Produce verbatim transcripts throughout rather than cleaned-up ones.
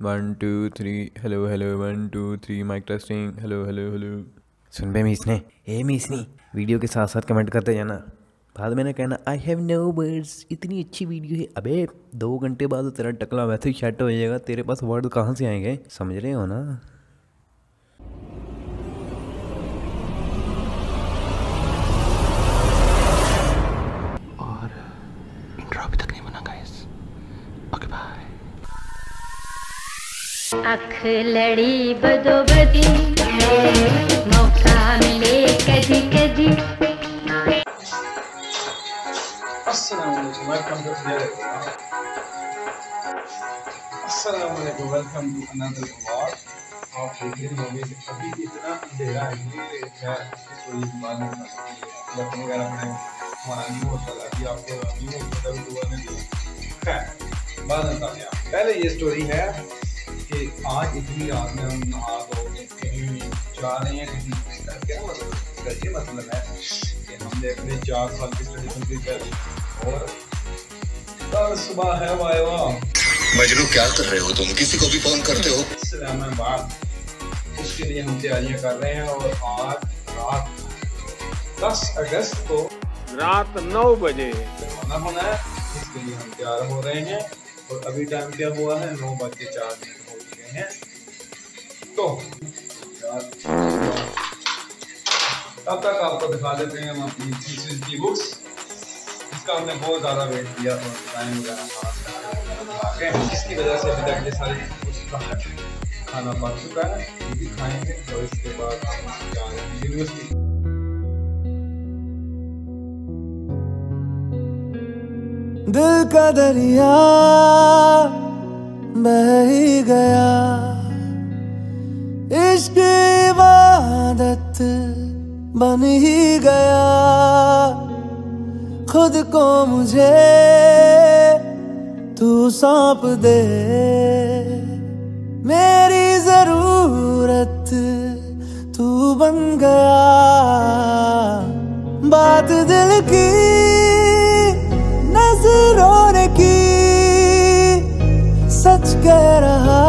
One two three hello hello one two three mike testing hello hello hello. सुन बे मीसने, ए मीसनी, वीडियो के साथ साथ कमेंट करते जाना। बाद में ना कहना आई हैव नो वर्ड्स, इतनी अच्छी वीडियो है। अबे दो घंटे बाद तो तेरा टकला वैसे ही सेट हो जाएगा, तेरे पास वर्ड कहाँ से आएंगे, समझ रहे हो ना। और इंट्रो अभी तक नहीं बना गाइस। Okay bye. अख लड़ी बदो बदी, मौका मिले कदी कदी। अस्सलामुअलैकुम, वेलकम टू अस्सलामुअलैकुम वेलकम टू अनदर व्लॉग। आप देख रहे होंगे कि अभी इतना अंधेरा है कि खैर कोई बात नहीं है, बर्तन वगैरह में हमारा न्यू होता है कि आपको न्यू होता है दुआ नहीं दिया। खैर बात बताते हैं। पहले ये स्टोरी है कि आज इतनी रात में हम नहा धो के कहीं जा रहे हैं, कहीं इसका क्या मतलब, इसका ये मतलब है कि हमने अपने चार साल की स्टडी कंप्लीट कर ली और कल सुबह है वाह वाह। मजनू क्या कर रहे हो तुम, किसी को भी फोन करते हो? इस्लामाबाद, उसके लिए हम तैयारियां कर रहे हैं और आज रात दस अगस्त को रात नौ बजे रवाना होना है। इसके लिए हम तैयार हो रहे हैं और अभी टाइम क्या हुआ है, नौ बज के चार मिनट हो चुके हैं। तो तब तक आपको दिखा देते हैं हम अपनी थीसिस की बुक्स, इसका हमने बहुत ज़्यादा वेट किया और टाइम वगैरह इसकी वजह से अभी तक ये सारी खाना पक चुका है, ये भी खाएंगे और इसके बाद हम जाएंगे यूनिवर्सिटी। दिल का दरिया बह ही गया, इश्क इबादत बन ही गया, खुद को मुझे तू सौंप दे, मेरी जरूरत तू बन गया। बात दिल की नजरों ने की, सच कह रहा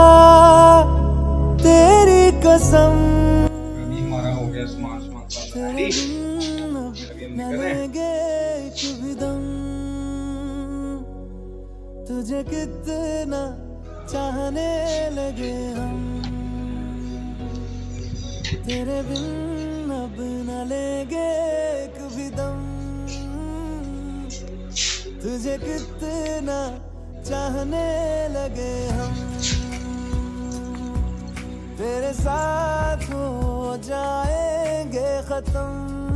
तेरी कसम। अभी हमारा हो गया सामान सामान रेडी, अभी हम निकल रहे हैं। तुझे कितना चाहने लगे हम, तेरे बिन अब न लेंगे कभी दम। तुझे कितना चाहने लगे हम, तेरे साथ हो जाएंगे खत्म।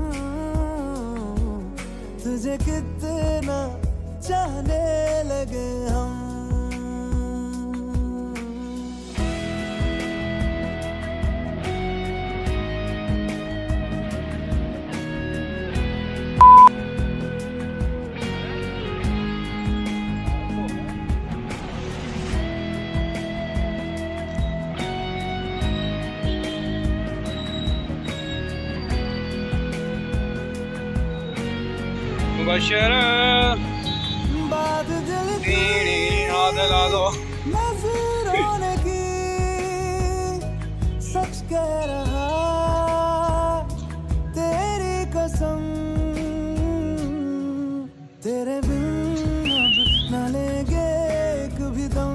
तुझे कितना चाहने लगे हम। मुबशर बात दिल की आदल आदो नजरों ने की, सच कह रहा तेरी कसम। तेरे बिन अब न लेंगे कभी दम।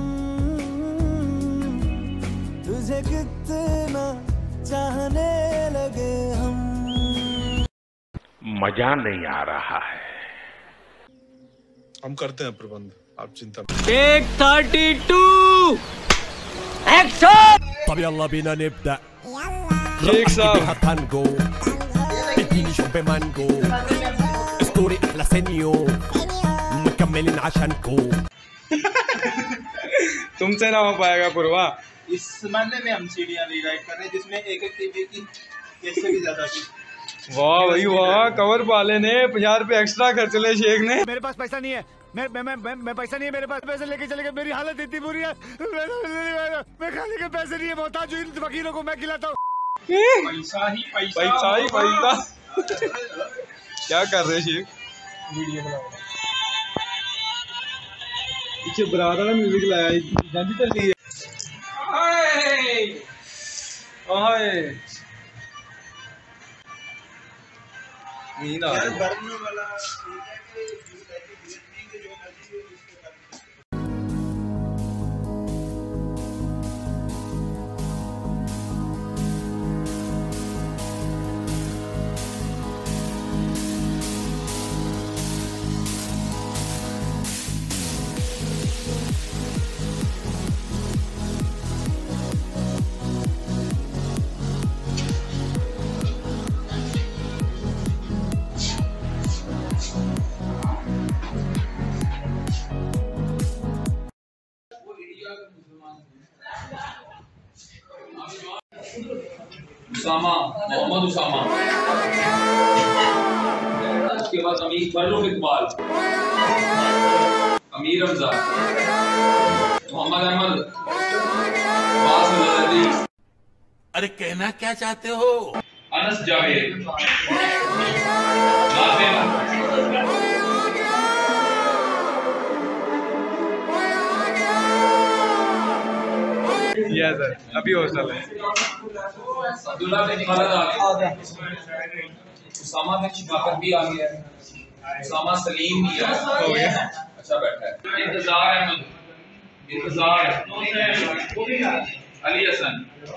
तुझे कितना चाहने लगे हम। मजा नहीं आ रहा है। हम करते हैं प्रबंध, आप चिंता टेक थर्टी टू एक्शन। طب يلا بينا نبدأ. شيك صار. تانجو اديني شوب مانجو، اسطوري احلى سينيو، مكملين عشانكو. तुमसे ना हो पाएगा पूर्वा। इस महीने में हम सीढ़ियां रीराइट कर रहे हैं जिसमें एक एक टीवी की एक से भी ज्यादा थी। वाह भाई वाह, कवर वाले ने पचास रुपए एक्स्ट्रा खर्च ले शेख ने। मेरे पास पैसा नहीं है, मैं मैं मैं मैं पैसा नहीं है मेरे पास, पैसे लेके चले गए। मेरी हालत इतनी बुरी है, मैं खाने के पैसे नहीं है, मोहताज हूं इन फकीरों को मैं खिलाता हूँ। पैसा ही पैसा पैसा ही पैसा। क्या कर रहे शेख? वीडियो बना पीछे बरात वाला म्यूजिक लाया, गांधी चल रही है। ओए नींद आ रही है। उसामा, मोहम्मद उसामा, उसके बाद अमीर फर्रुख इकबाल, अमीर रमजा, मोहम्मद अहमद, अरे कहना क्या चाहते हो? अनस जावेद, नाज़िम, यस सर, अभी हॉस्टल है। अब्दुल्ला बिन खालिद आ गया, उसामा बिन शिकाफर भी आ गया, उसामा सलीम भी आ गया। अच्छा बैठा है। इंतजार अहमद, इंतजार, अली हसन,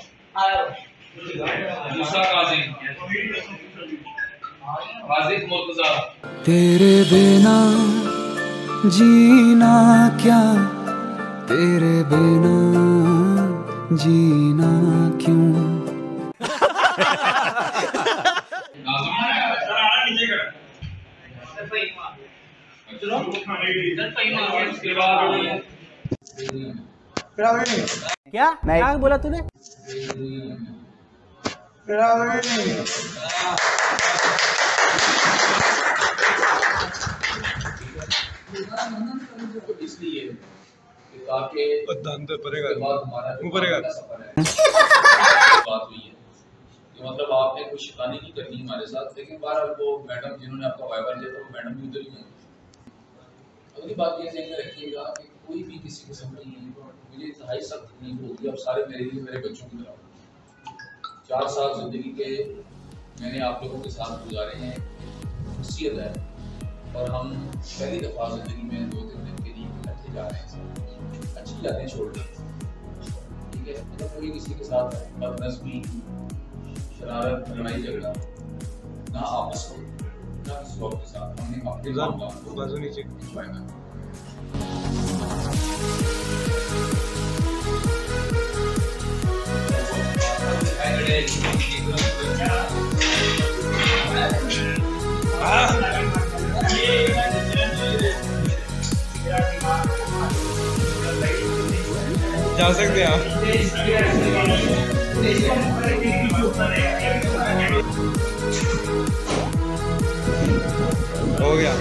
मूसा काजिम, हाजिक मुर्तजा। तेरे बिना जीना क्या, तेरे बिना जीना क्यों। क्या क्या बोला तूने? इसलिए ताकि दंद पड़ेगा हमारा पड़ेगा बात हुई है कि मतलब आपने कोई शिकानी नहीं करनी हमारे साथ, लेकिन बहरहाल वो मैडम जिन्होंने आपका वाइवा लिया था वो मैडम भी उधर ही है। अगली बात ये ध्यान में रखिएगा कि कोई भी किसी किस्म की मुझे इंतहाई सख्त तकलीफ होगी। अब सारे मेरे लिए मेरे बच्चों की तरह चार साल जिंदगी के मैंने आप लोगों के साथ गुजारे हैं, खुशियत है, और हम पहली दफ़ा जिंदगी में दो तीन दिन के लिए इकट्ठे जा रहे हैं, अच्छी यादें छोड़ रहे हैं। ठीक है, मतलब कोई किसी के साथ बदनज़मी, शरारत, लड़ाई झगड़ा ना आपस में ना किसी और के साथ, हमने अपने मामला को नीचे खिंचवाया। जा सकते हैं आप। हो गया।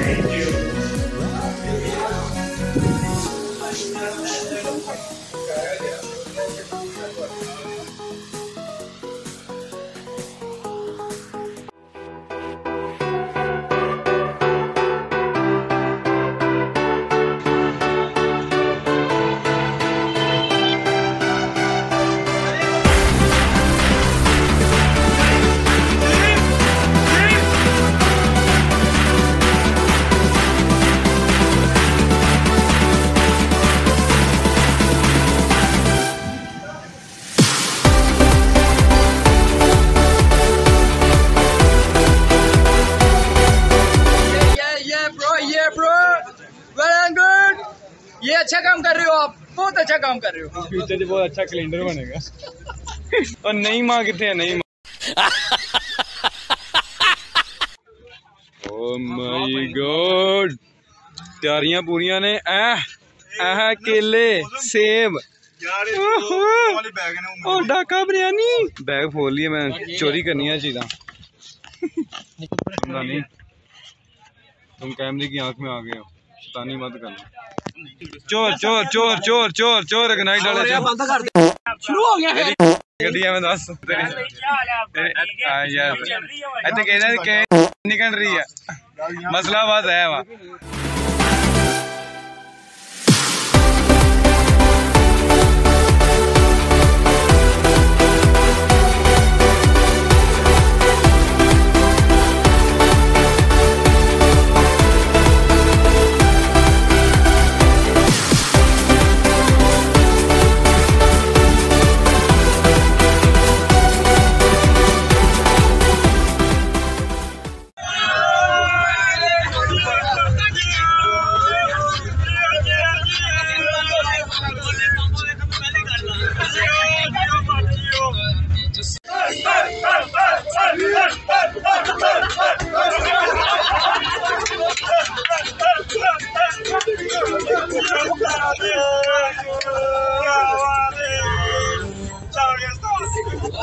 ये अच्छा काम कर रहे हो आप, बहुत अच्छा काम कर रहे हो। फ्यूचर में बहुत अच्छा कैलेंडर बनेगा। और नई माँ कितने है नई माँ? ओह माय गॉड, तैयारियां पूरियां ने। आह आह केले, सेब, और डाका बिरयानी। बैग खोल लिया मैं, चोरी करनी है चीज़ा। नहीं, तुम कैमरे की आंख में आ गए हो, शैतानी मत करना। चोर चोर चोर चोर चोर चोर नाइट डाले शुरू हो गया है। गड्डियां में दस निकल रही है, मसला बात है वहाँ।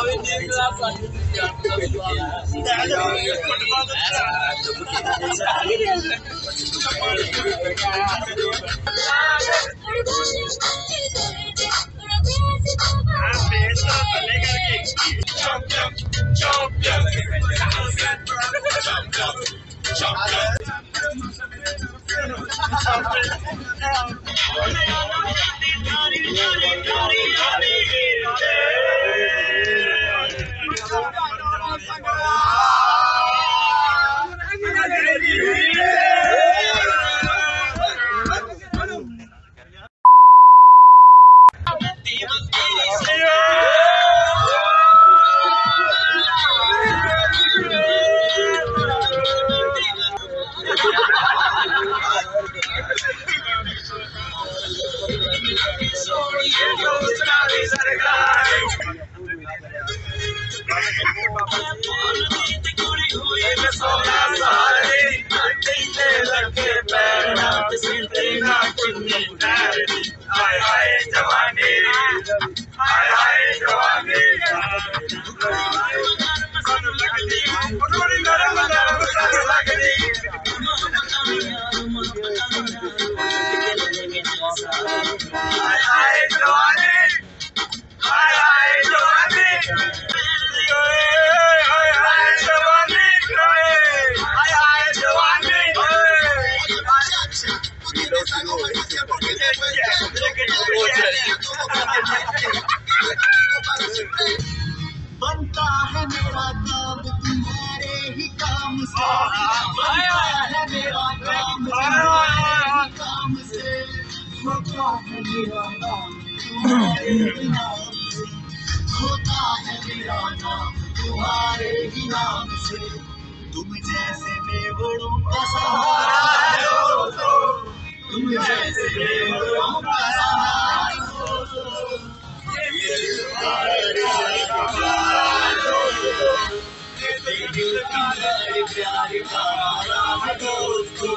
बनता है मेरा काम तुम्हारे ही काम से, बनता है मेरा काम तुम्हारे ही काम से, होता है मेरा नाम तुम्हारे ही नाम से, होता है मेरा नाम तुम्हारे ही नाम से। तुम जैसे बेवड़ों का सहारा हो तो, तुम जैसे बेवड़ों का सहारा हो तो, ये दिल प्यारे प्यारे दोस्तों।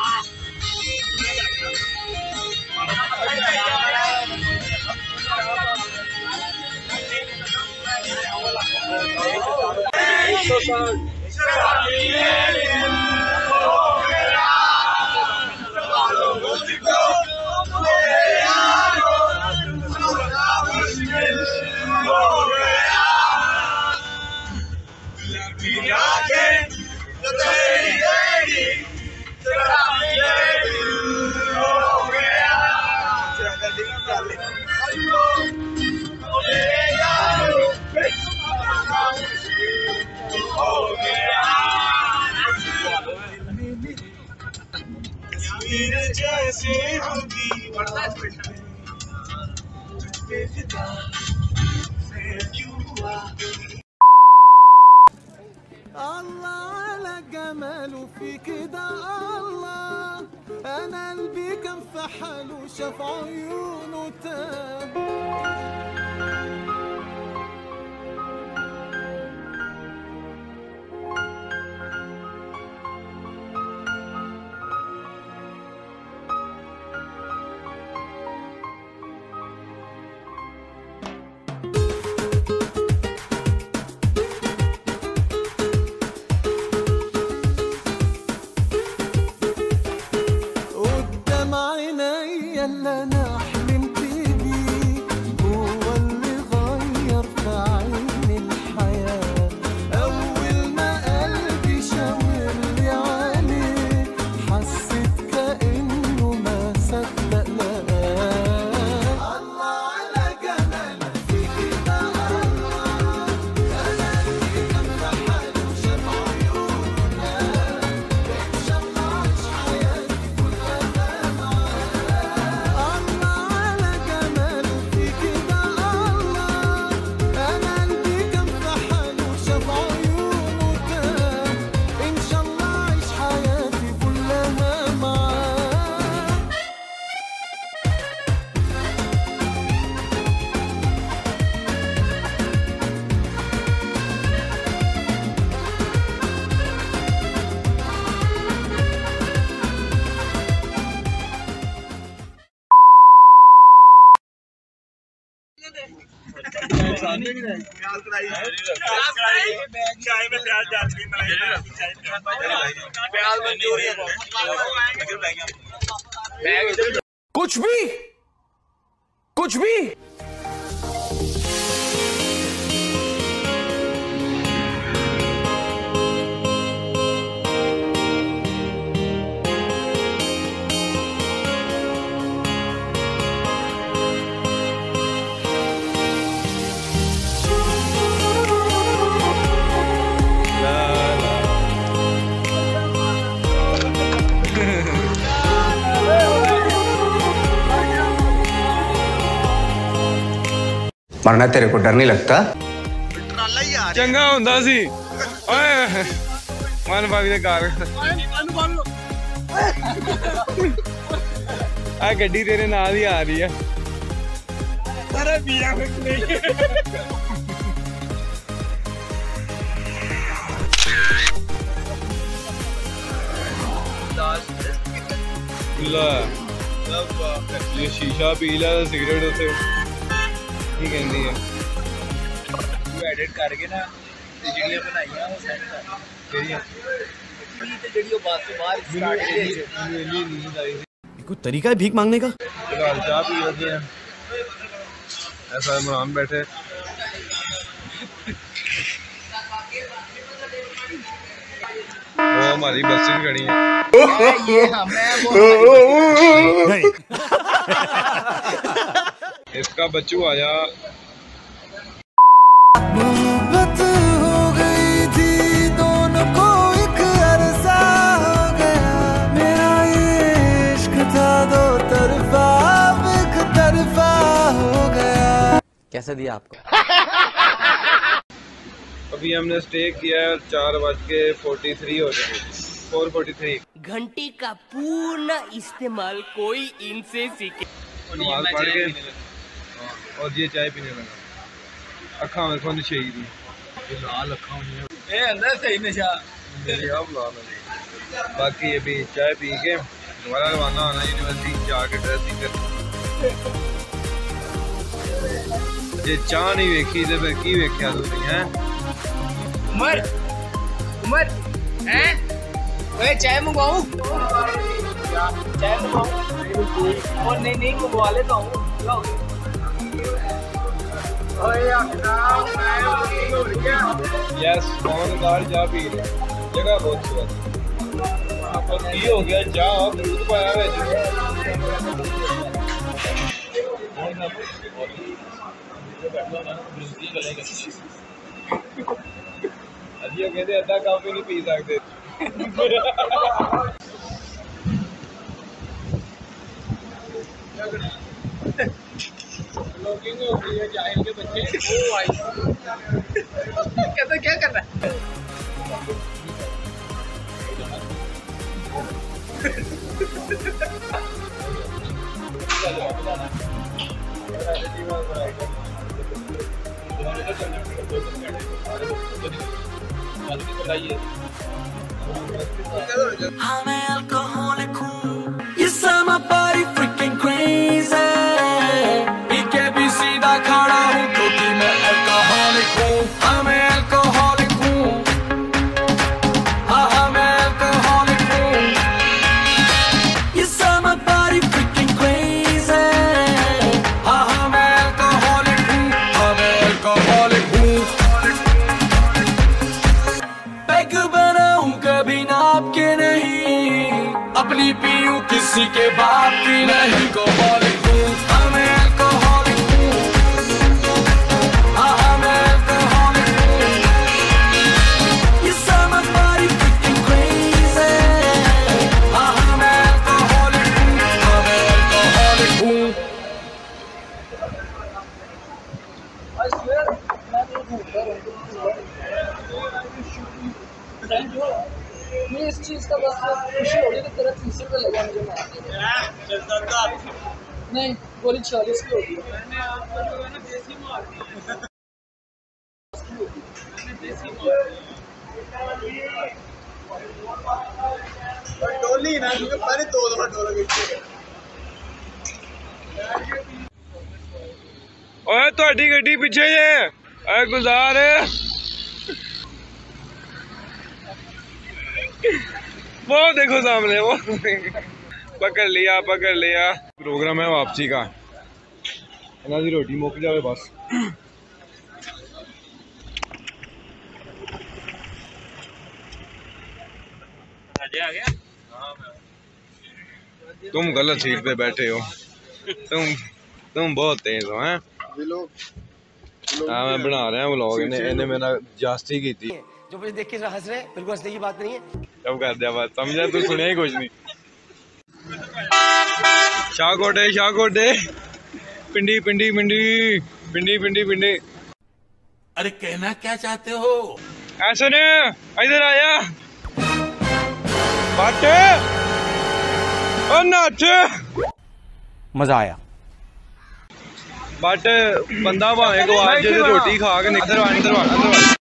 जैसे होगी الله على جماله فيك ده الله، انا قلبي كان في حاله شاف عيونه تاه. اللي انا حلمت بيه चाय में प्याज डाल के मलाई प्याज मंजूर है। कुछ भी कुछ भी मरना तेरे को डर नहीं लगता? चंगा हुंदा सी ओए मन भाभी ने कार आ गड्डी तेरे नाल ही आ रही है। अरे बिया ये शीशा पी ला सिगरेट उसे की कहती है तू एडिट करके ना ਜਿਹੜੀਆਂ ਬਣਾਈਆਂ ਉਹ ਸੈਂਡ ਕਰ ਕਿਹੜੀਆਂ ਤੇ ਜਿਹੜੀ ਉਹ ਬਾਤ ਤੋਂ ਬਾਹਰ ਸਟਾਰਟ ਕੀਤੀ ਮੈਨੂੰ ਇੰਨੀ ਨੀਂਦ ਆਈ ਸੀ। कोई तरीका है भीख मांगने का? फिलहाल चाय पी लेते हैं। ऐसा इमरान बैठे वो हमारी बस ही खड़ी है। इसका बच्चू आया मोहब्बत हो गई थी दोनों को एक अरसा हो गया मेरा ये इश्क था दो तरफा एक तरफा हो गया। कैसे दिया आपको? अभी हमने स्टे किया है चार बज के फोर्टी थ्री हो गए फोर फोर्टी थ्री। घंटी का पूर्ण इस्तेमाल कोई इनसे सीखे। नमाज पढ़ के और ये चाय पीने लगा। अखा में कौन चाहिए थी लाल अखा हुई है अंदर सही नशा अब लाल है। बाकी ये भी चाय पी के दोबारा रवाना होना यूनिवर्सिटी जाके ड्रेसिंग कर जे चाह नहीं वेखी तो फिर की वेख्या तू है उमर उमर हैं ओए चाय मंगवाऊं चाय मंगवाऊं और नहीं नहीं मंगवा लेता हूं। यस कौन दाल चाह पी रहे जगह बहुत सुबह की हो गया चाह दूध पाया अजी कहते अद्धा कप नहीं पी सकते। लॉगिंग होती है जाहिल के बच्चे वो आई कहते क्या कर रहा है I'm an alcoholic hूँ Yes I'm a body freaking crazy पीके भी सीधा खड़ा हूँ क्योंकि मैं alcoholic हूँ I'm an alcoholic हूँ हाँ हाँ मैं alcoholic हूँ Yes I'm a body freaking crazy हाँ हाँ मैं alcoholic हूँ हाँ मैं alcoholic हूँ पैग बनाऊँ कभी नाप के नहीं अपनी पीऊँ किसी के बाप की नहीं alcoholic हूँ हाँ मैं alcoholic हूँ हाँ हाँ मैं alcoholic हूँ Yes I'm a body freaking crazy हाँ हाँ मैं alcoholic हूँ हाँ मैं alcoholic हूँ। I swear मैं नहीं भूलता ये इस चीज का बस खुशी हो रही है तेरा तीस रुपये लगा मुझे मार नहीं गोली चालीस की होगी मैंने आपको जो है ना देसी मार दी डोली ना क्योंकि पहले दो दफा डोला गई ओए ਤੁਹਾਡੀ ਗੱਡੀ ਪਿੱਛੇ ਜੇ ਓਏ ਗੁਜ਼ਾਰ वो देखो सामने वो पकड़ लिया पकड़ लिया। प्रोग्राम है वापसी का, इन्हां दी रोटी मुक जाए बस। आ गया? तुम गलत सीट पे बैठे हो, तुम तुम बहुत तेज हो हैं। हाँ मैं बना रहा हूँ व्लॉग, इन्हें इन्हें मेरा जास्ती की थी। जो मुझे देख के हंस रहे, बिल्कुल हंसने की बात नहीं है। कब कर दिया बात, समझा तू, सुनिया ही कुछ नहीं। शाहकोटे शाहकोटे पिंडी पिंडी पिंडी पिंडी पिंडी पिंडी। अरे कहना क्या चाहते हो? ऐसे ने इधर आया बाटे और नाच। मजा आया बट बंदा भावे को आज रोटी खा के अंदर आ अंदर आ अंदर आ।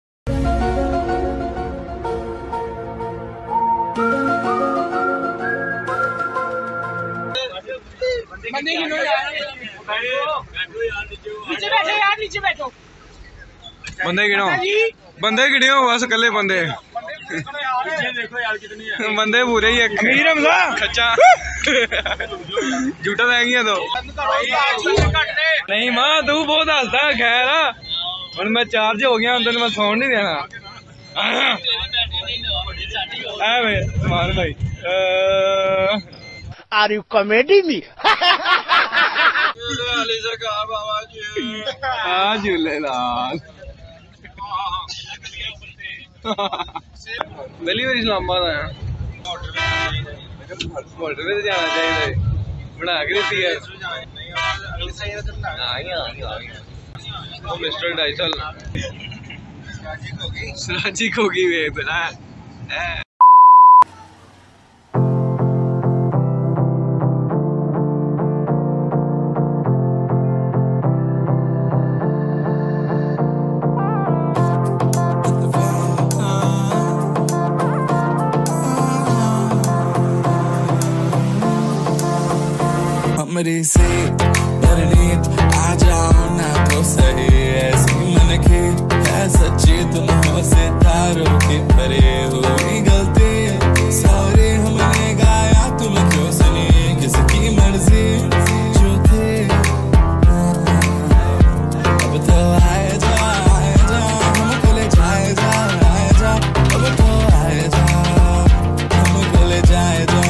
नीचे बैठो यार, नीचे बैठो। बंदे गिनो बंदे गिनो बस कले बंदे देखो यार कितनी है। बंदे पूरे ही है। अमीर हमजा खच्चा झूठा रह गया तो नहीं मां तू बहुत हंसदा। खैर हुण मैं चार्ज हो गया, अंदर मैं सौन नहीं देना। ए मार भाई आर यू कॉमेडी मी? हाँ झूलेलाल गली में इस्लामाबाद आया, मोटर पे जाना चाहिए, बना के देती है। वो मिस्टर डाइसल सराजी खोगी वे बना। मेरी से परनीत आ जाओ ना तो सही, ऐसी मन की है सच्ची, तुम हो सितारों की परे हुई गलती। सॉरी हमने गाया तुम क्यों सुनी, किसकी मर्जी जो थे। अब तो आए जा आए जा हमको ले जाए जा आए जा, अब तो आए जा हमको ले जाए जा।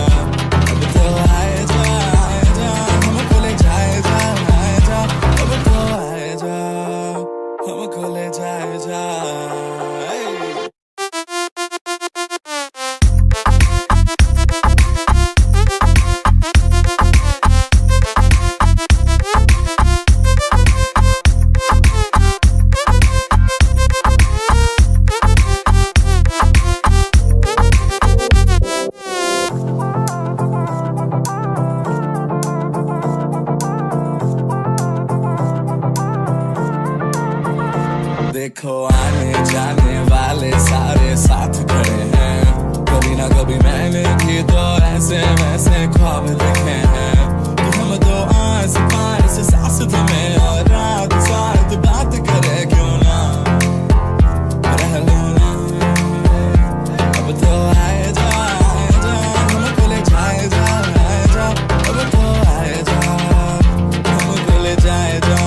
देखो आने जाने वाले सारे साथ खड़े हैं, कभी ना कभी मैंने भी तो ऐसे वैसे ख्वाब देखे हैं कि हम तो आस पास सास तुम्हें और रात साथ बात करे क्यों ना रह लो ना। अब तो आए जा आए जा हमको ले जाए जा आए जा, अब तो आए जा हमको ले जाए जा।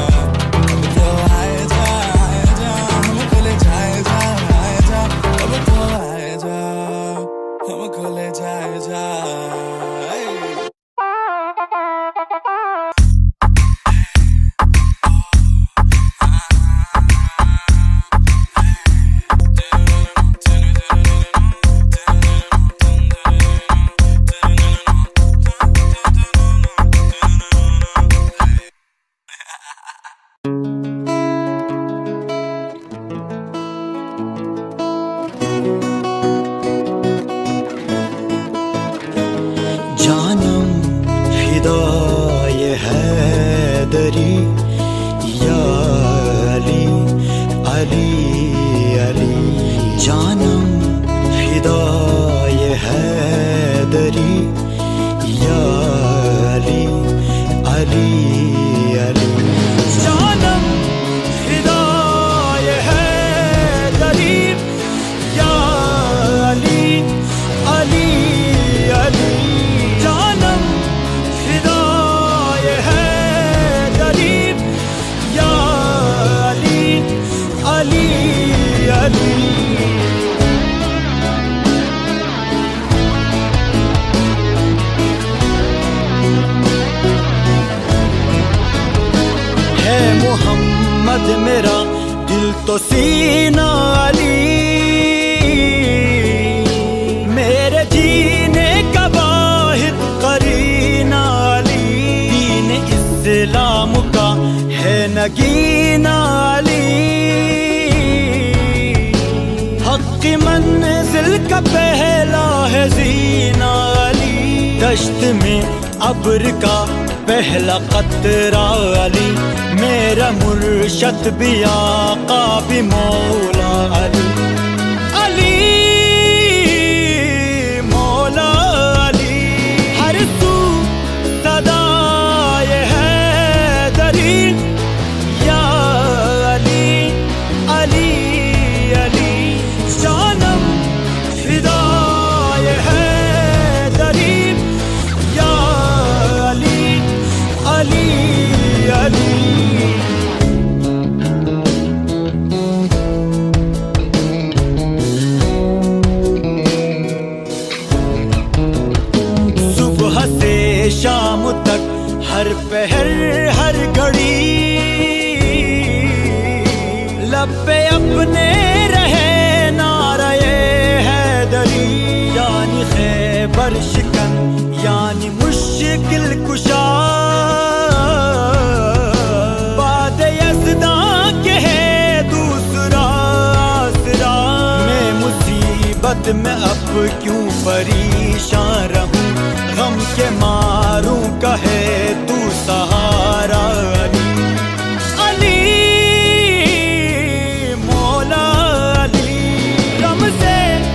हैदरी या अली अली अली जानम फिदा ये हैदरी या अली अली अली अली अली। है मोहम्मद मेरा दिल तो सीना अली, मेरे जीने का वाहिद करीना अली। दीन इस्लाम का है नगीना अली, हक की मंजिल का पहला है जीना अली। दश्त में अब्र का पहला कतरा अली, मेरा मुर्शद भी आका भी मौला अली। अली मौला अली, हर सू सदाए है दरी या अली अली अली। जानम फिदाए है दरी या अली अली अली। सुबह से शाम तक हर पहर हर घड़ी लब पे अपने रहे नाराए हैदरी। यानी खैबर शिकन यानी मुश्किल कुशा, बाद यज़दा के है दूसरा आसरा। मैं मुसीबत में अब क्यों परेशान रहूं, गम के मारूं कहे तू सहारा अली। अली मौला अली, गम से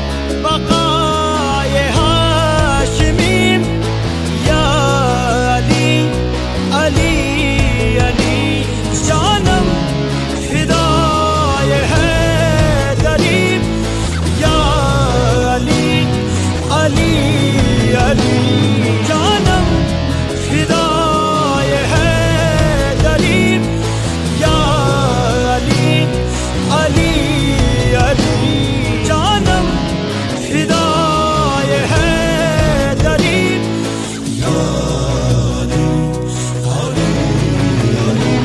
बकाए हाशिमी या अली अली अली। जानम फिदाए है दरी या अली अली अली। जानम फिदाए है दरी या अली अली अली। जानम फिदाए है दरी या अली अली अली।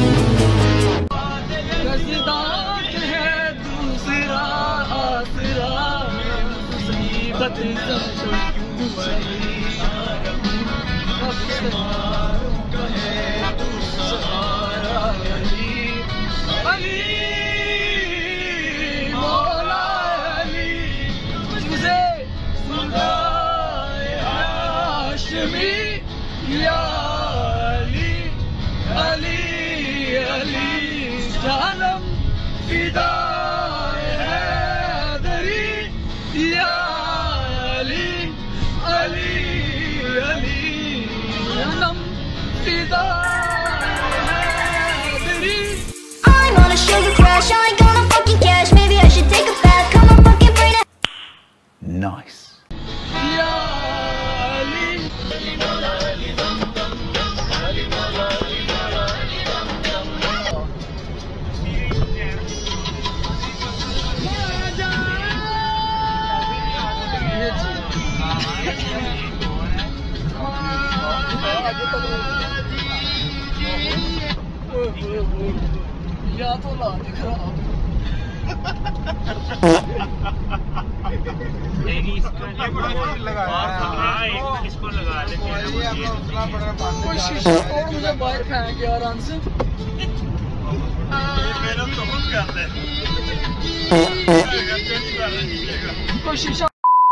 रज़दात है दूसरा आसरा, मुसीबत समझो क्यों परेशान रहूं, अब सहारों का है तू सहारा अली। अली मौला अली, तुझसे सुनाए हाशिमी या अली अली अली। जानम फिदाए हैदरी या अली अली अली। जानम फिदाए Hydari. I'm on a sugar crash, I ain't gonna fucking cash. Maybe I should take a bath, come on fucking bring it. Nice. या अली अली मौला अली दम दम, अली मौला अली मौला अली दम दम। या तो ला दिख रहा इसको लगा ले। कोई शीशा तोड़ मुझे बाहर फेंक यार आराम से। मेरा समझ में आता है कोई शीशा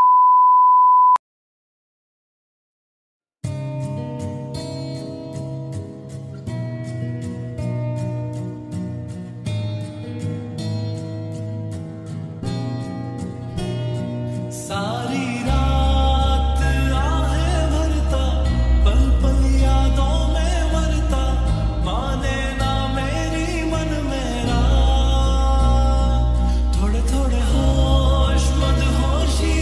सारी रात आहें भरता, पल पल यादों में मरता, माने ना मेरी मन मेरा। थोड़े थोड़े होश मदहोशी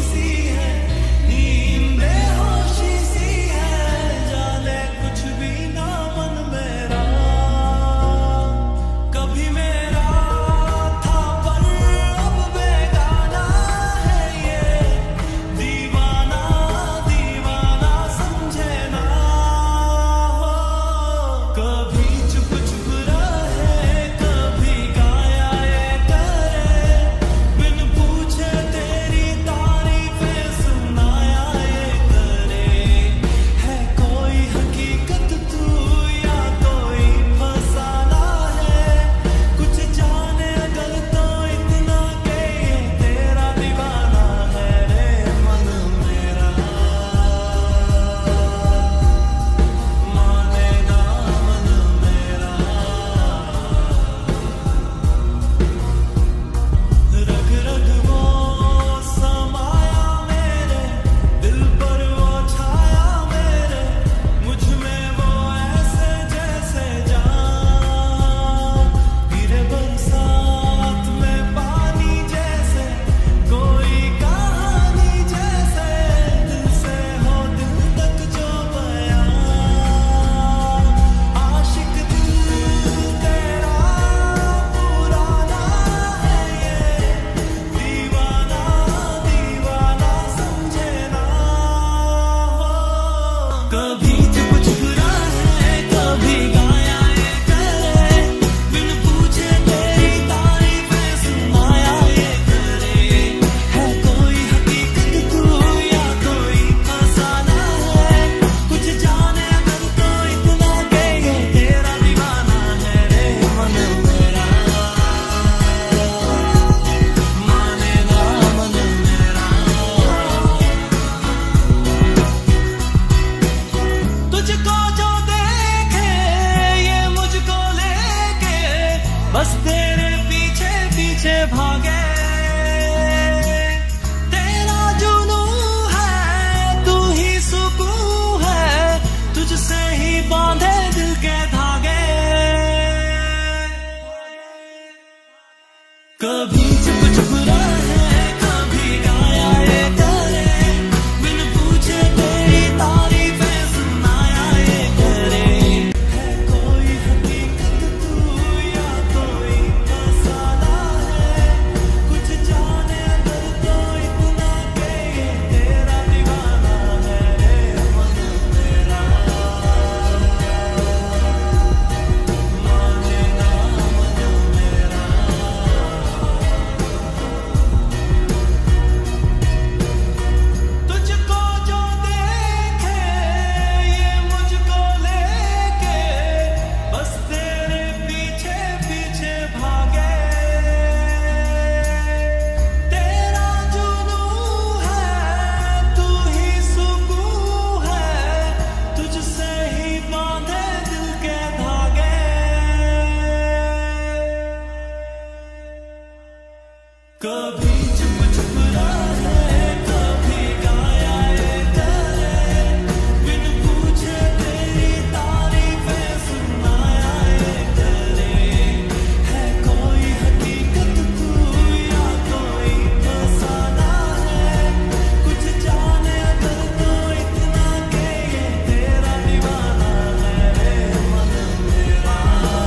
कभी चुप चुप रहे कभी गाया ये करे बिन पूछे तेरी तारीफें सुनाया ये करे है कोई हकीकत तू या कोई मसाला है कुछ जाने अगर तो इतना के ये तेरा दीवाना है रे मन मेरा माने ना मन मेरा तुझको जो देखे ये मुझको लेके बस तेरे पीछे पीछे भागे तेरा जुनू है तू ही सुकून है तुझसे ही बांधे दिल के धागे कभी चुप चुप रहे कभी गाया ये करे बिन पूछे तेरी तारीफें सुनाया ये करे है कोई हकीकत तू या कोई फसाना है कुछ जाने अगर तो इतना के ये तेरा दीवाना है रे मन मेरा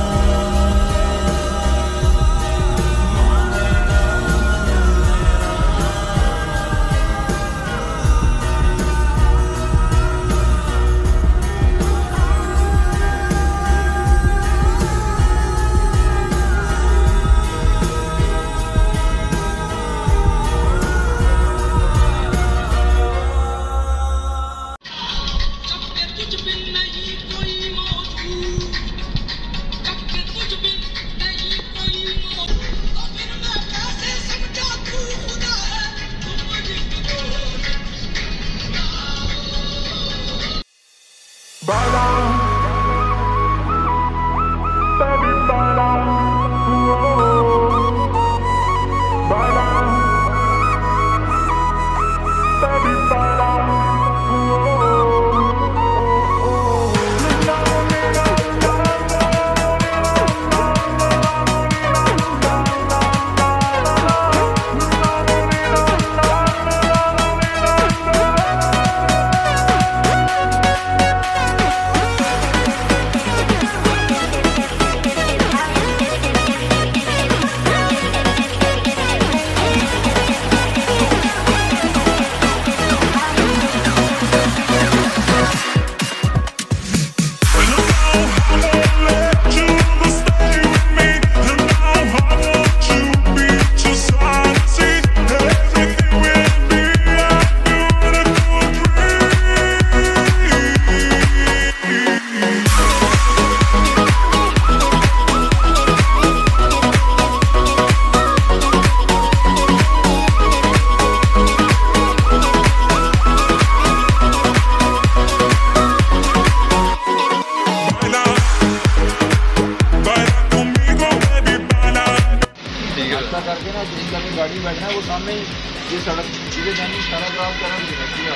करके ना जिस जगह गाड़ी में बैठना है वो सामने ही ये सड़क सीधे जानी सारा क्रॉस करना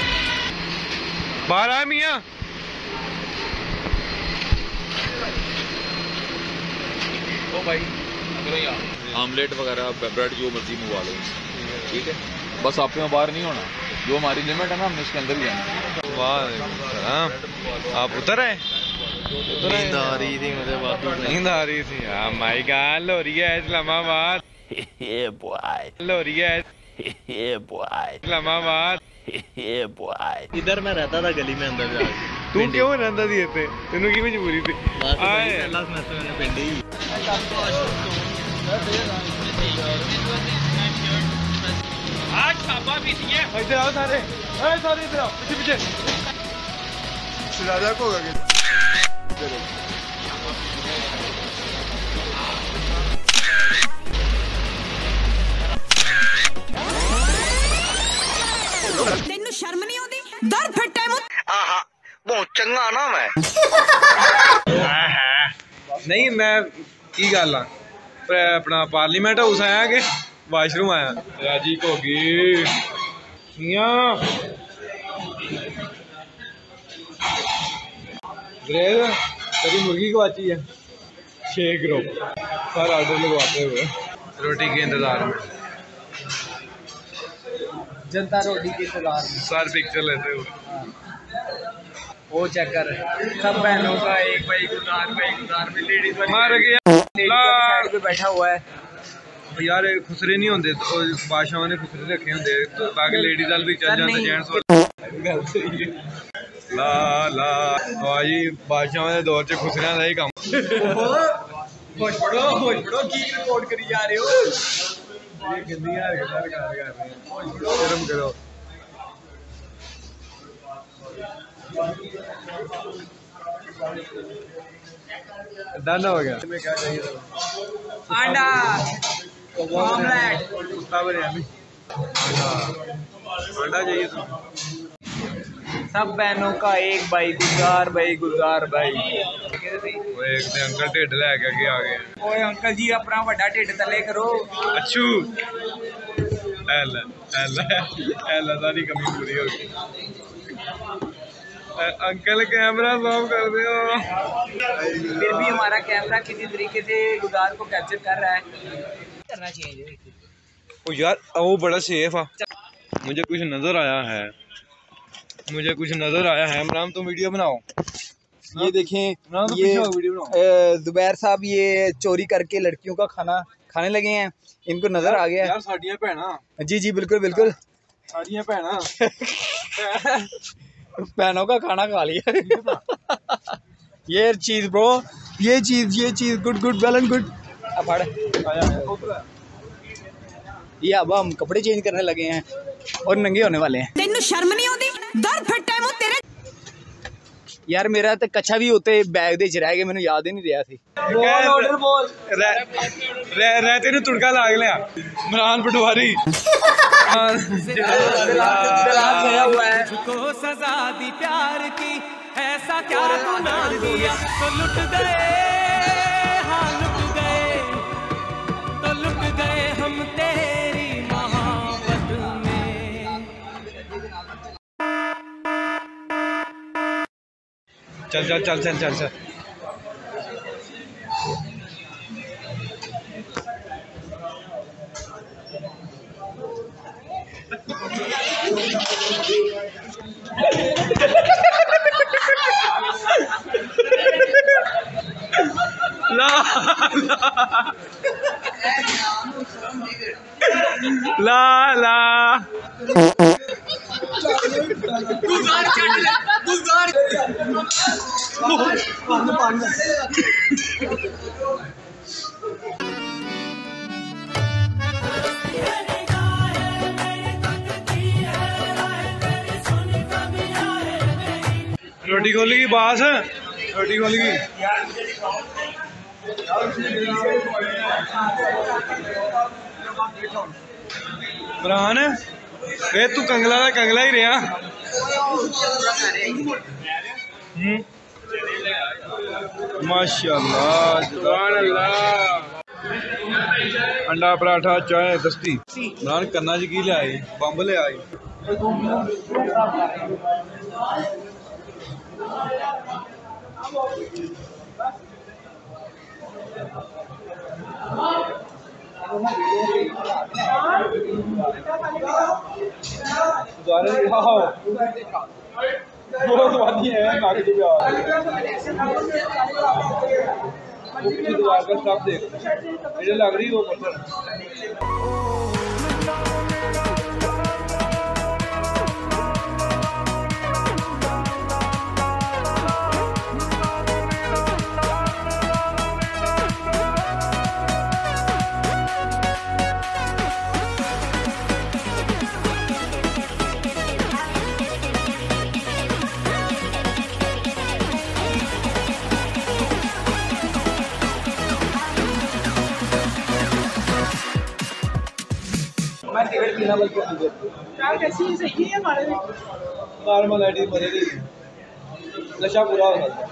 बाहर आए मियाँ ओ भाई आमलेट वगैरह ब्रेड जो मर्जी मंगवा लो ठीक है बस आप में बाहर नहीं होना जो हमारी लिमिट है ना हमने उसके अंदर ही जाना। वाह आप उतर आए नींद आ रही थी मुझे बात नींद आ रही थी हाँ माई गॉड हो रही है इस्लामाबाद Yeah, boy. हो रही है Yeah, boy. Islamabad Yeah, boy. इधर मैं रहता था गली में अंदर जाके तू क्यों रहता थी इतने तेनू की मजबूरी थी आए अल्लाह से मैंने पिंडी आज छापा भी दिए इधर आओ सारे अरे सारे इधर आओ पीछे पीछे सिराजा को होगा तेनू शर्म नहीं आती दर फट्टे मुंह आहा बहुत चंगा ना मैं नहीं मैं की गल अपना पार्लीमेंट हाउस आया कि वाशरूम आया राजी को गई तेरी मुर्गी गवाची है छह ग्रुप सारा ऑर्डर लगवाते हुए रोटी के इंतजार में, जनता रोटी के इंतजार में। सर पिक्चर लेते हुए वो चेक कर सब बहनों का एक भाई गुजार भाई गुजार में लेडीज मार गया साइड पे बैठा हुआ है यार। खुसरे नहीं होंगे तो बादशाहों ने खुसरे रखे होंगे तो बाकी लेडीज वाल भी चल जाते जेंट्स ला ला भाई बादशाहों के दौर च खुसरियां दा ही काम। होश पड़ो होश पड़ो की रिपोर्ट करी जा रहे हो ये गंदियां हरकतां कर रहे हैं। शर्म करो। डन हो गया। तुम्हें क्या चाहिए? अंडा ऑमलेट कुत्ता बिरयानी अंडा चाहिए तो। सब बहनों का एक भाई गुजार भाई गुजार भाई। वो एक ने अंकल ढिड लैके आगे आ गए। ओए अंकल जी अपना बड़ा ढिड तले करो। अच्छू एला एला एला सारी कमी पूरी हो गई। अंकल कैमरा ऑफ कर दो। फिर भी हमारा कैमरा किसी तरीके से गुजार को कैप्चर कर रहा है। करना चाहिए ओ यार वो बड़ा सेफ है। मुझे कुछ नजर आया है मुझे कुछ नजर आया है। इमरान तुम वीडियो बनाओ। ये देखें तो ये जुबैर साहब ये चोरी करके लड़कियों का खाना खाने लगे हैं। इनको नजर आ गया यार साड़ियां पहना। जी जी बिल्कुल बिल्कुल साड़ियां पहना। बहनों का खाना खा लिया। ये चीज ब्रो ये चीज ये चीज good good well and good. अब ये अब हम कपड़े चेंज करने लगे हैं और नंगे होने वाले हैं। तेनू शर्म नहीं आती? दर्द फट्टा है तेरे यार मेरा तो कच्छा भी होते बैग दे च रह गए, मैंने याद ही नहीं रहा थी। बोल ऑर्डर बोल रह रह तेनू तुड़का लाग लिया इमरान पटवारी। को सजा दी प्यार की ऐसा क्या गुनाह किया तो लुट गए हाँ लुट गए तो लुट गए हम तेरी मोहब्बत में। चल चल चल चल चल चल ला ला ला गुजार चढ़ ले गुजार रोटी खोली की बास रोटी खोली की इमरान ए तू कंगला का कंगला ही रहा। माशाल्लाह सुभान अल्लाह। अंडा पराठा चाय दस्ती इमरान करना जी की ले आए बंब ले आए। बहुत वादी है कागज पे दीवार का सब देख मुझे लग रही वो पत्थर। नॉर्मल आईडी बनेगी नशा पूरा हो सकता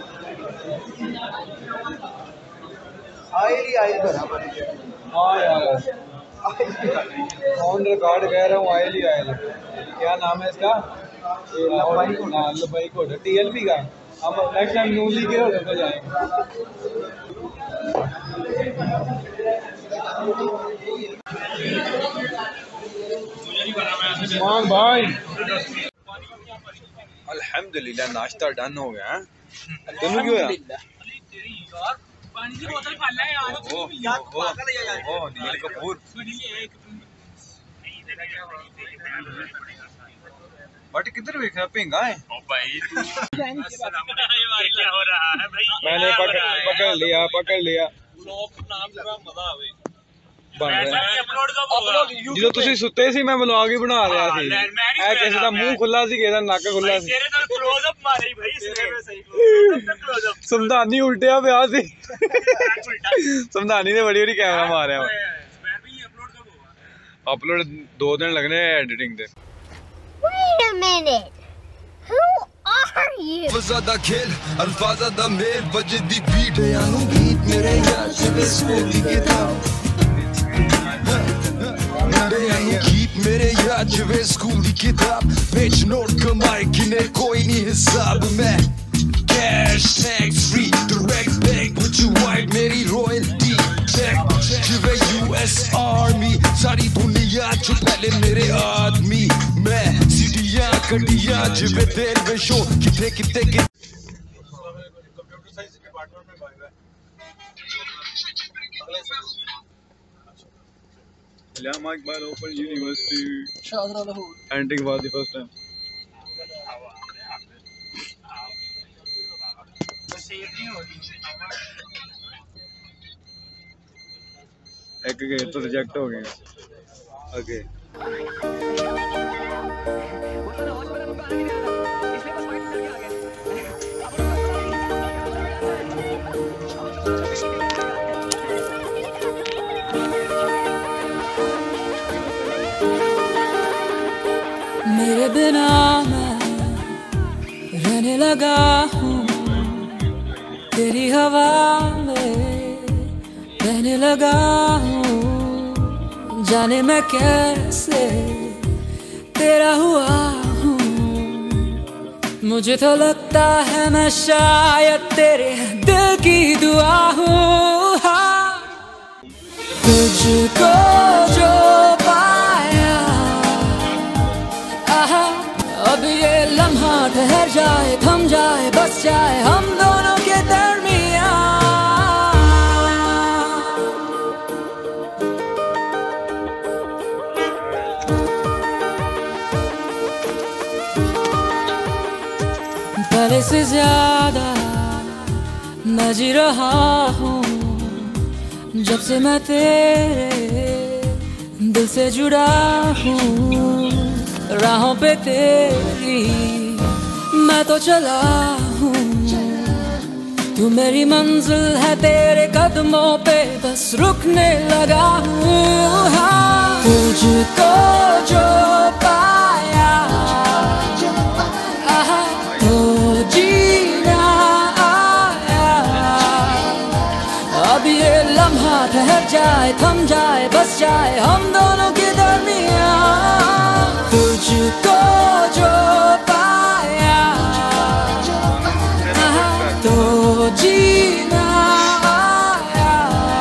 आयल ही आयल भरा। हाँ यार ऑन रिकॉर्ड कह रहा हूँ आयल ही आयल। क्या नाम है इसका? लबाई कोड टीएलपी का। हम नेक्स्ट टाइम न्यूली के होटल पर जाएंगे। उस्मान भाई अल्हम्दुलिल्लाह नाश्ता डन हो गया है। तेनू क्यों होया? पानी की बोतल खा ले यार यार पागल है यार। ओ नील कपूर बट किधर देख रहा पेंगा है? ओ भाई तू क्या हो रहा है भाई? मैंने पकड़ पकड़ लिया पकड़ लिया लोग नाम जरा मजा आवे अपलोड कब होगा? ਜਦੋਂ ਤੁਸੀਂ ਸੁੱਤੇ ਸੀ ਮੈਂ ਵਲੌਗ ਹੀ ਬਣਾ ਰਿਹਾ ਸੀ। ਇਹ ਕਿਸੇ ਦਾ ਮੂੰਹ ਖੁੱਲਾ ਸੀ ਕਿਸੇ ਦਾ ਨੱਕ ਖੁੱਲਾ ਸੀ। ਤੇਰੇ ਨਾਲ ক্লোਜ਼ ਅਪ ਮਾਰੇ ਭਾਈ ਸਿਰੇ में सही क्लोज अप। ਸਮਧਾਨੀ ਉਲਟਿਆ ਪਿਆ ਸੀ। ਸਮਧਾਨੀ ਨੇ ਬੜੀ ਬੜੀ ਕੈਮਰਾ ਮਾਰਿਆ। मैं भी अपलोड कब होगा? अपलोड दो दिन लगने हैं एडिटिंग दे। Wait a minute. Who are you? Fazada खेल अल्फाजा दा मेल वजदी बीट यानू बीट मेरे यार से स्कूली किताब मेरे यानू गीत मेरे यार से स्कूली किताब पेज नोट कमाई किने कोई नहीं हिसाब में cash tax free direct bank with you वाइट मेरी रॉयल्टी चेक जिवे यूएस आर्मी सारी दुनिया च पहले मेरे आदमी मैं सीढ़ियां कटियां जिवे तेल में शो किथे किथे के कंप्यूटर साइंस डिपार्टमेंट में भाग रहा है Allama Iqbal Open University Shahjahan Lahore entering for the first time। एक गए तो रिजेक्ट हो गए ओके मेरे बिना मैं रहने लगा हूँ तेरी हवा में रहने लगा हूँ जाने मैं कैसे तेरा हुआ हूँ मुझे तो लगता है मैं शायद तेरे दिल की दुआ हूँ हाँ तुझको जो पाया आहा अब ये लम्हा ठहर जाए थम जाए बस जाए हम दोनों के दरमियां पहले से ज्यादा मैं जी रहा हूँ जब से मैं तेरे दिल से जुड़ा हूँ राहों पे तेरी मैं तो चला हूँ तू मेरी मंजिल है तेरे कदमों पे बस रुकने लगा हूँ हाँ तुझको जो पाया आहा तो जीना आया अब ये लम्हा ठहर जाए थम जाए बस जाए हम दोनों के दरमियां तुझको जो पाया तो जीना आया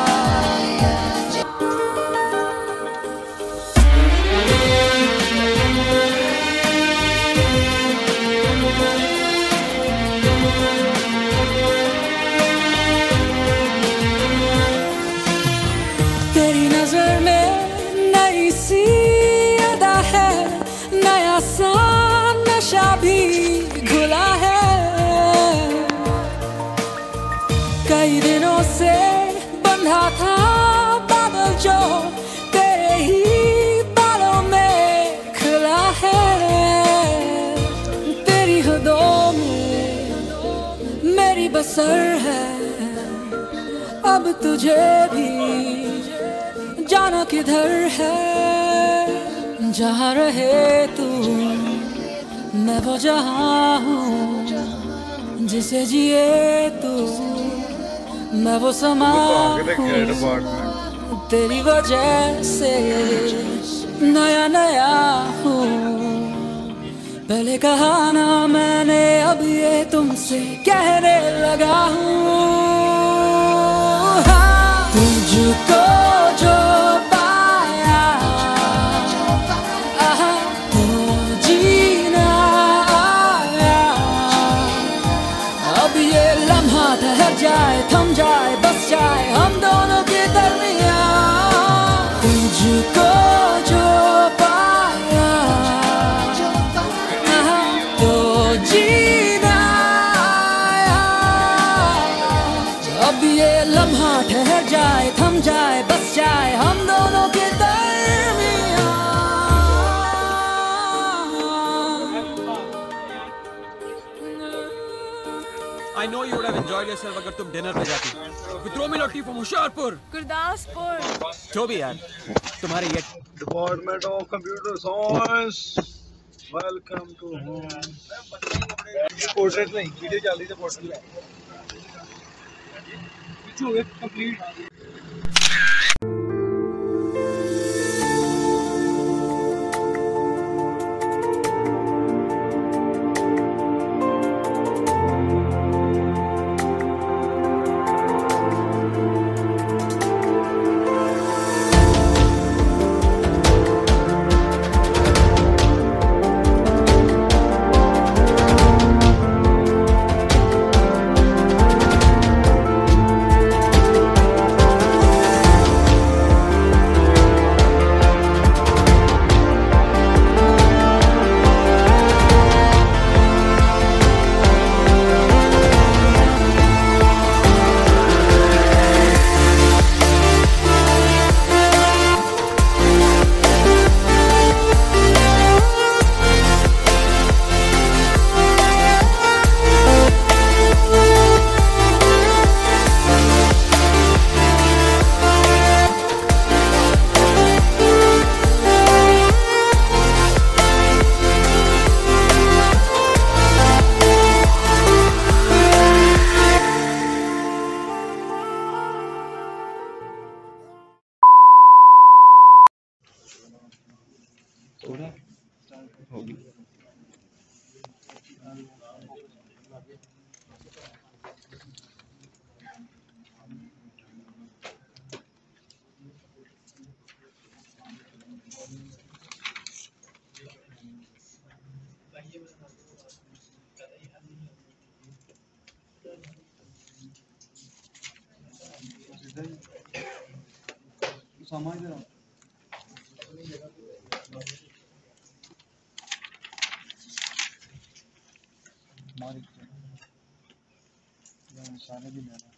तेरी नजर में नई सी अदा है नया सा नशा भी घुला है कई दिनों से बंधा था बादल जो तेरे ही बालों में खुला है तेरी हदों में मेरी बसर है अब तुझे भी जाना किधर है जहाँ रहे तू मैं वो जहाँ हूँ जिसे जिए तू मैं वो समा हूँ तेरी वजह से नया नया हूँ पहले कहा ना मैंने अब ये तुमसे कहने लगा हूँ हाँ, तुझको जो तुझको जो पाया तो जीना आया। अब ये लम्हा ठहर जाए, थम जाए, बस जाए हम दोनों के दरमियां। I know you would have enjoyed yourself अगर तुम डिनर पे जाती। विद्रोह मिलोटी from होशियारपुर, गुरदासपुर। जो भी यार, तुम्हारे ये department of computer science, welcome to home. Portrait नहीं, वीडियो चल रही है पोर्ट्रेट। कुछ हो गया कंप्लीट। होगी। समझ रहा हूँ। हमारी सारे भी लेना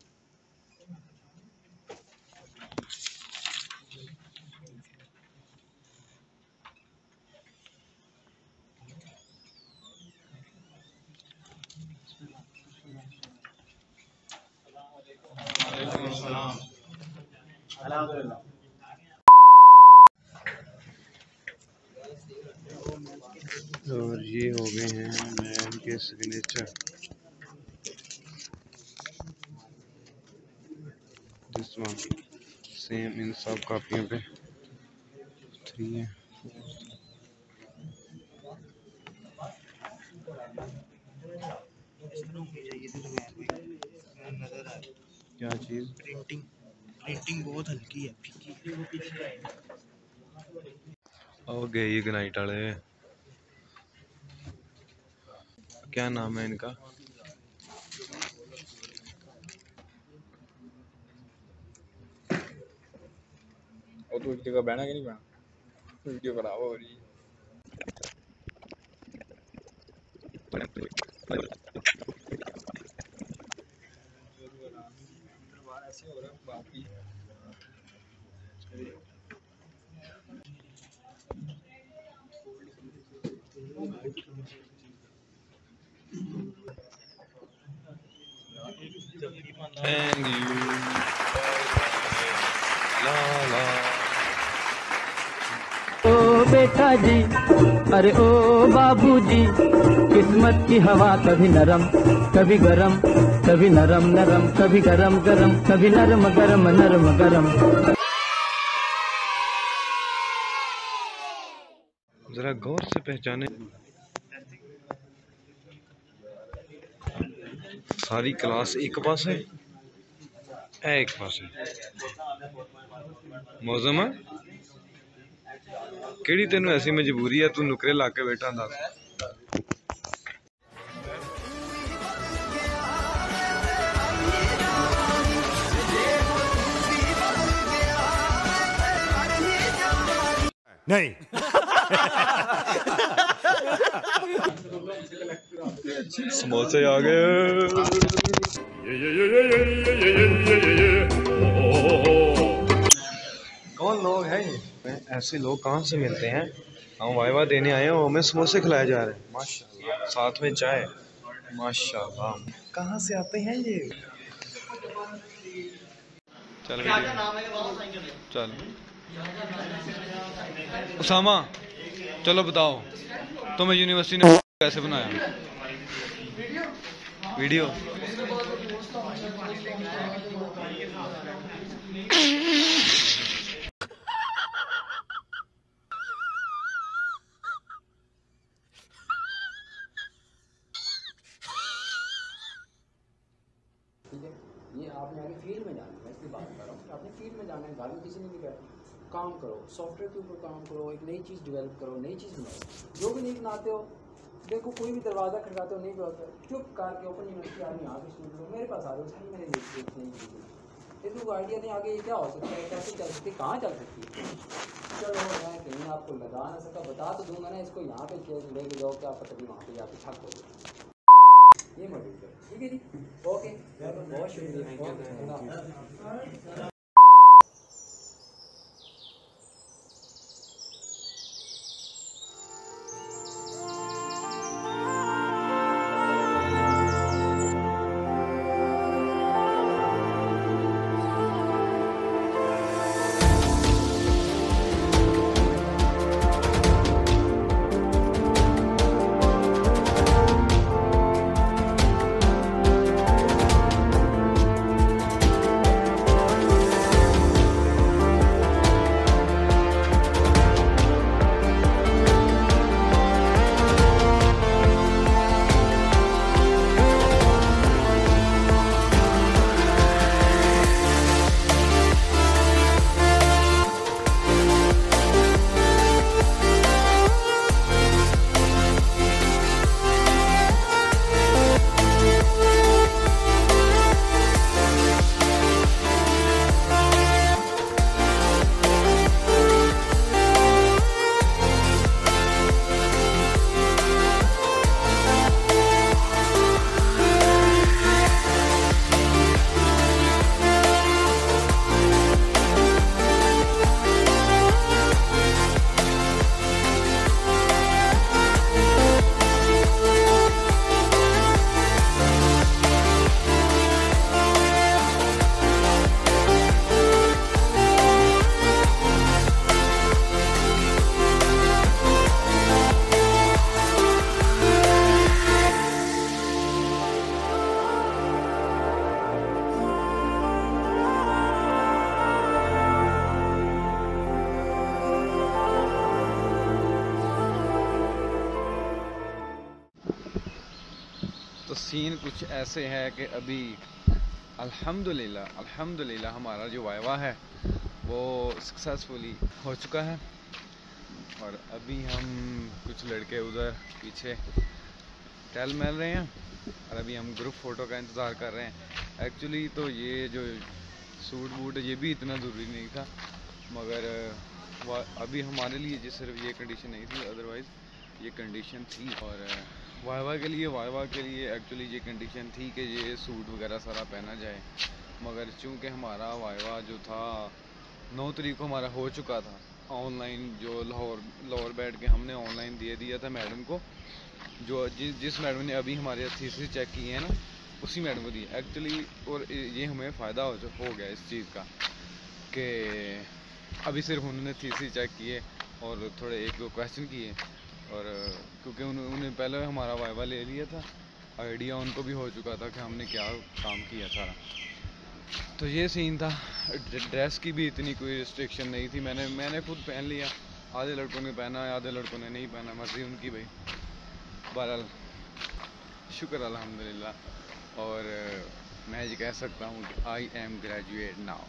और ये हो गए हैं मैम के सिग्नेचर। दिस वन सेम इन सब कॉपियों पे थ्री है। क्या चीज? प्रिंटिंग प्रिंटिंग बहुत हल्की है, फीकी। और गए इग्नाइट वाले, क्या नाम है इनका? और तू एक जगह बहना कि नहीं बहना? वीडियो खराब हो रही है। ऐसे हो रहा है बाकी Thank you. La la. ओ बेटा जी, अरे ओ बाबूजी, किस्मत की हवा कभी नरम कभी गरम, कभी नरम नरम कभी गरम गरम, कभी नरम गरम नरम गरम। जरा गौर से पहचाने। सारी क्लास एक पास है, ए एक पास है। मौजम है केड़ी तेन ऐसी मजबूरी है तू नुकरे ला के बैठा दस। नहीं। समोसे आ गए। कौन लोग हैं ये? ऐसे लोग कहाँ से मिलते हैं? हम वाइवा देने आए हैं और हमें समोसे खिलाए जा रहे हैं। माशाल्लाह, साथ में चाय। माशाल्लाह, कहाँ से आते हैं ये? चल चल उसामा, चलो बताओ तुम्हें यूनिवर्सिटी ने कैसे बनाया? वीडियो ठीक है, ये आपने आगे फील्ड में जाना है। मैं इसलिए बात कर रहा हूँ कि आपने फील्ड में जाना है, घर में किसी ने नहीं कहता। काम करो, सॉफ्टवेयर के ऊपर काम करो, एक नई चीज़ डेवलप करो, नई चीज़ बनाओ। जो भी नहीं बनाते हो, देखो कोई भी दरवाज़ा खटकाते हो नहीं बनाते, चुप करके ओपन यूनिवर्सिटी आदमी यहाँ पे स्टूडेंट हो मेरे पास आ रहे हो, सही मैंने नहीं चीज़ इसमें कोई आइडिया नहीं आगे ये क्या हो सकता है, कैसे चल सकती है, कहाँ चल सकती है। चलो मैं कहीं आपको लगा ना सका, बता तो दूंगा ना इसको यहाँ पे लेके जाओ, क्या पता भी वहाँ पे जाके छक हो जाए। ये मॉड्यूल करो, ठीक है जी, ओके, बहुत शुक्रिया। तो सीन कुछ ऐसे है कि अभी अल्हम्दुलिल्लाह अल्हम्दुलिल्लाह हमारा जो वाइवा है वो सक्सेसफुली हो चुका है और अभी हम कुछ लड़के उधर पीछे टहल मिल रहे हैं और अभी हम ग्रुप फ़ोटो का इंतज़ार कर रहे हैं। एक्चुअली तो ये जो सूट बूट ये भी इतना ज़रूरी नहीं था, मगर अभी हमारे लिए जो सिर्फ ये कंडीशन नहीं थी, अदरवाइज़ ये कंडीशन थी। और वाइवा के लिए वाइवा के लिए एक्चुअली ये कंडीशन थी कि ये सूट वगैरह सारा पहना जाए, मगर चूँकि हमारा वाइवा जो था नौ तारीख को हमारा हो चुका था ऑनलाइन, जो लाहौर लाहौर बैठ के हमने ऑनलाइन दे दिया था मैडम को, जो जिस जिस मैडम ने अभी हमारे थीसिस चेक किए हैं ना उसी मैडम को दी एक्चुअली। और ये हमें फ़ायदा हो, हो गया इस चीज़ का कि अभी सिर्फ उन्होंने थीसिस चेक किए और थोड़े एक दो क्वेश्चन किए, और क्योंकि उन्होंने पहले हमारा वाइवा ले लिया था, आइडिया उनको भी हो चुका था कि हमने क्या काम किया सारा। तो ये सीन था। ड्रेस की भी इतनी कोई रिस्ट्रिक्शन नहीं थी, मैंने मैंने खुद पहन लिया, आधे लड़कों ने पहना आधे लड़कों ने नहीं पहना, मर्जी उनकी भाई। बहरहाल शुक्र अल्हम्दुलिल्लाह। और मैं ये कह सकता हूँ कि आई एम ग्रेजुएट नाउ।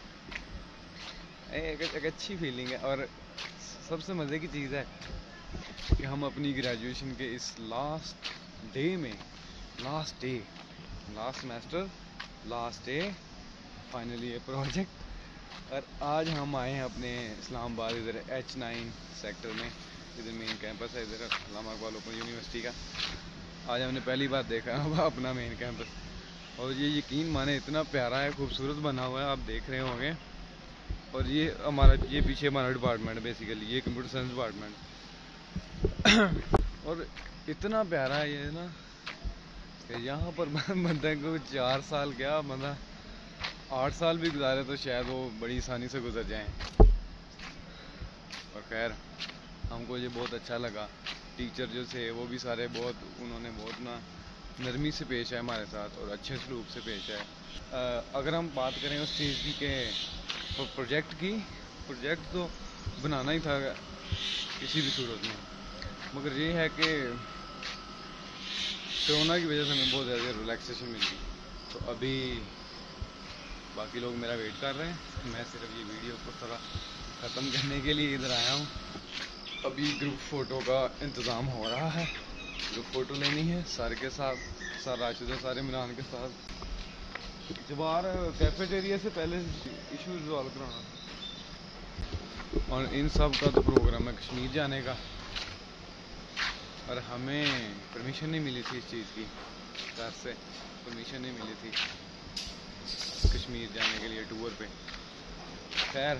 एक, एक अच्छी फीलिंग है। और सबसे मज़े की चीज़ है कि हम अपनी ग्रेजुएशन के इस लास्ट डे में last day last semester last day finally ये प्रोजेक्ट और आज हम आए हैं अपने इस्लामाबाद इधर एच नाइन सेक्टर में, इधर मेन कैंपस है, इधर अल्लामा इकबाल ओपन यूनिवर्सिटी का। आज हमने पहली बार देखा है अपना मेन कैंपस, और ये यकीन माने इतना प्यारा है, खूबसूरत बना हुआ है, आप देख रहे होंगे। और ये हमारा ये पीछे हमारा डिपार्टमेंट है बेसिकली, ये कंप्यूटर साइंस डिपार्टमेंट। और इतना प्यारा है ये ना कि यहाँ पर बंदे को चार साल क्या बंदा आठ साल भी गुजारे तो शायद वो बड़ी आसानी से गुजर जाएं। और खैर हमको ये बहुत अच्छा लगा। टीचर जो थे वो भी सारे बहुत, उन्होंने बहुत ना नरमी से पेश है हमारे साथ और अच्छे सलूक से पेश है। आ, अगर हम बात करें उस चीज़ की के प्रोजेक्ट की, प्रोजेक्ट तो बनाना ही था किसी भी सूरत में, मगर ये है कि कोरोना की वजह से हमें बहुत ज़्यादा रिलैक्सेशन मिली। तो अभी बाकी लोग मेरा वेट कर रहे हैं, मैं सिर्फ ये वीडियो को थोड़ा ख़त्म करने के लिए इधर आया हूँ। अभी ग्रुप फ़ोटो का इंतज़ाम हो रहा है, ग्रुप फ़ोटो लेनी है सर के साथ, सर राशिद सारे मिलान के साथ। जवार कैफेटेरिया से पहले इशू रिजॉल्व कराना था, और इन सब का तो प्रोग्राम है कश्मीर जाने का, और हमें परमिशन नहीं मिली थी इस चीज़ की, सर से परमिशन नहीं मिली थी कश्मीर जाने के लिए टूर पे। खैर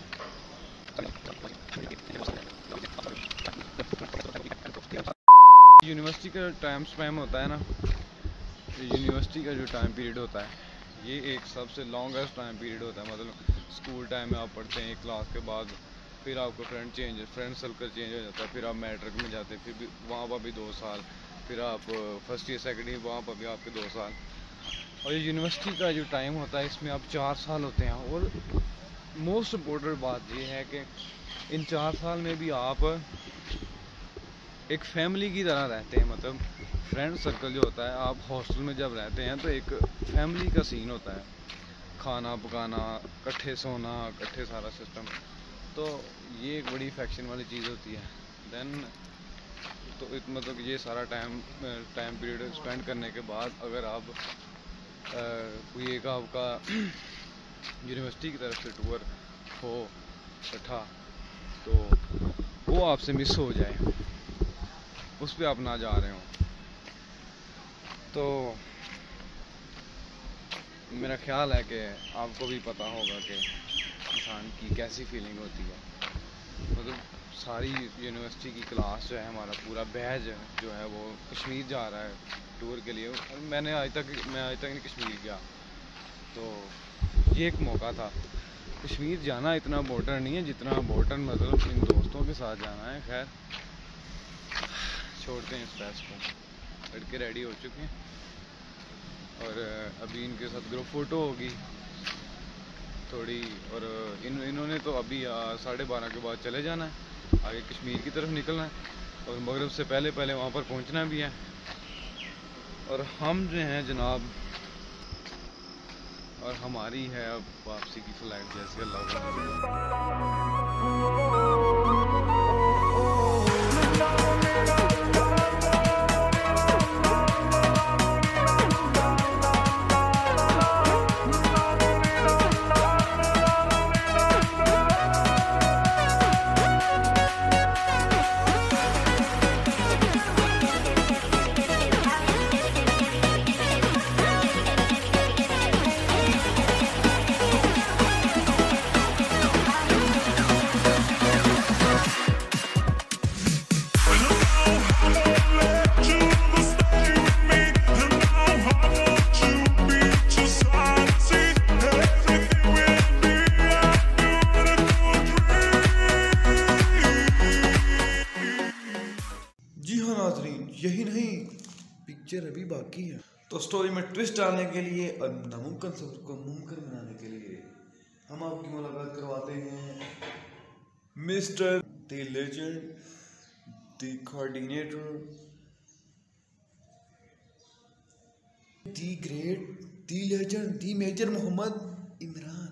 यूनिवर्सिटी का टाइम स्पैम होता है ना, यूनिवर्सिटी का जो टाइम पीरियड होता है ये एक सबसे लॉन्गेस्ट टाइम पीरियड होता है। मतलब स्कूल टाइम में आप पढ़ते हैं एक क्लास के बाद, फिर आपका friend change friend circle change हो जाता है, फिर आप मैट्रिक में जाते हैं, फिर भी वहाँ पर भी दो साल, फिर आप फर्स्ट ईयर सेकेंड ईयर वहाँ पर भी आपके दो साल। और ये यूनिवर्सिटी का जो टाइम होता है इसमें आप चार साल होते हैं। और मोस्ट इम्पोर्टेंट बात ये है कि इन चार साल में भी आप एक फैमिली की तरह रहते हैं। मतलब फ्रेंड सर्कल जो होता है, आप हॉस्टल में जब रहते हैं तो एक फैमिली का सीन होता है, खाना पकाना, इकट्ठे सोना, इकट्ठे सारा सिस्टम। तो ये एक बड़ी इफेक्शन वाली चीज़ होती है। देन तो इत, मतलब ये सारा टाइम टाइम पीरियड स्पेंड करने के बाद अगर आप आ, कोई एक आपका यूनिवर्सिटी की तरफ से टूर हो इकट्ठा, तो वो आपसे मिस हो जाए, उस पर आप ना जा रहे हो, तो मेरा ख्याल है कि आपको भी पता होगा कि इंसान की कैसी फीलिंग होती है। मतलब सारी यूनिवर्सिटी की क्लास जो है, हमारा पूरा बैच जो है वो कश्मीर जा रहा है टूर के लिए। और मैंने आज तक मैं आज तक नहीं कश्मीर गया, तो ये एक मौका था। कश्मीर जाना इतना इम्पोर्टेंट नहीं है जितना इम्पोर्टेंट मतलब इन दोस्तों के साथ जाना है। खैर छोड़ते हैं स्ट्रेस को, लड़के रेडी हो चुके हैं और अभी इनके साथ ग्रुप फ़ोटो होगी थोड़ी। और इन इन्होंने तो अभी साढ़े बारह के बाद चले जाना है, आगे कश्मीर की तरफ निकलना है, और मगरिब से पहले पहले वहाँ पर पहुँचना भी है। और हम जो हैं जनाब, और हमारी है अब वापसी की फ़्लाइट, जैसे अल्लाह यही नहीं, पिक्चर अभी बाकी है। तो स्टोरी में ट्विस्ट आने के लिए और नामुमकिन सफर को मुमकिन बनाने के लिए हम आपकी मुलाकात करवाते हैं mister the legend, the coordinator, the great, the legend, the major Mohammad Imran.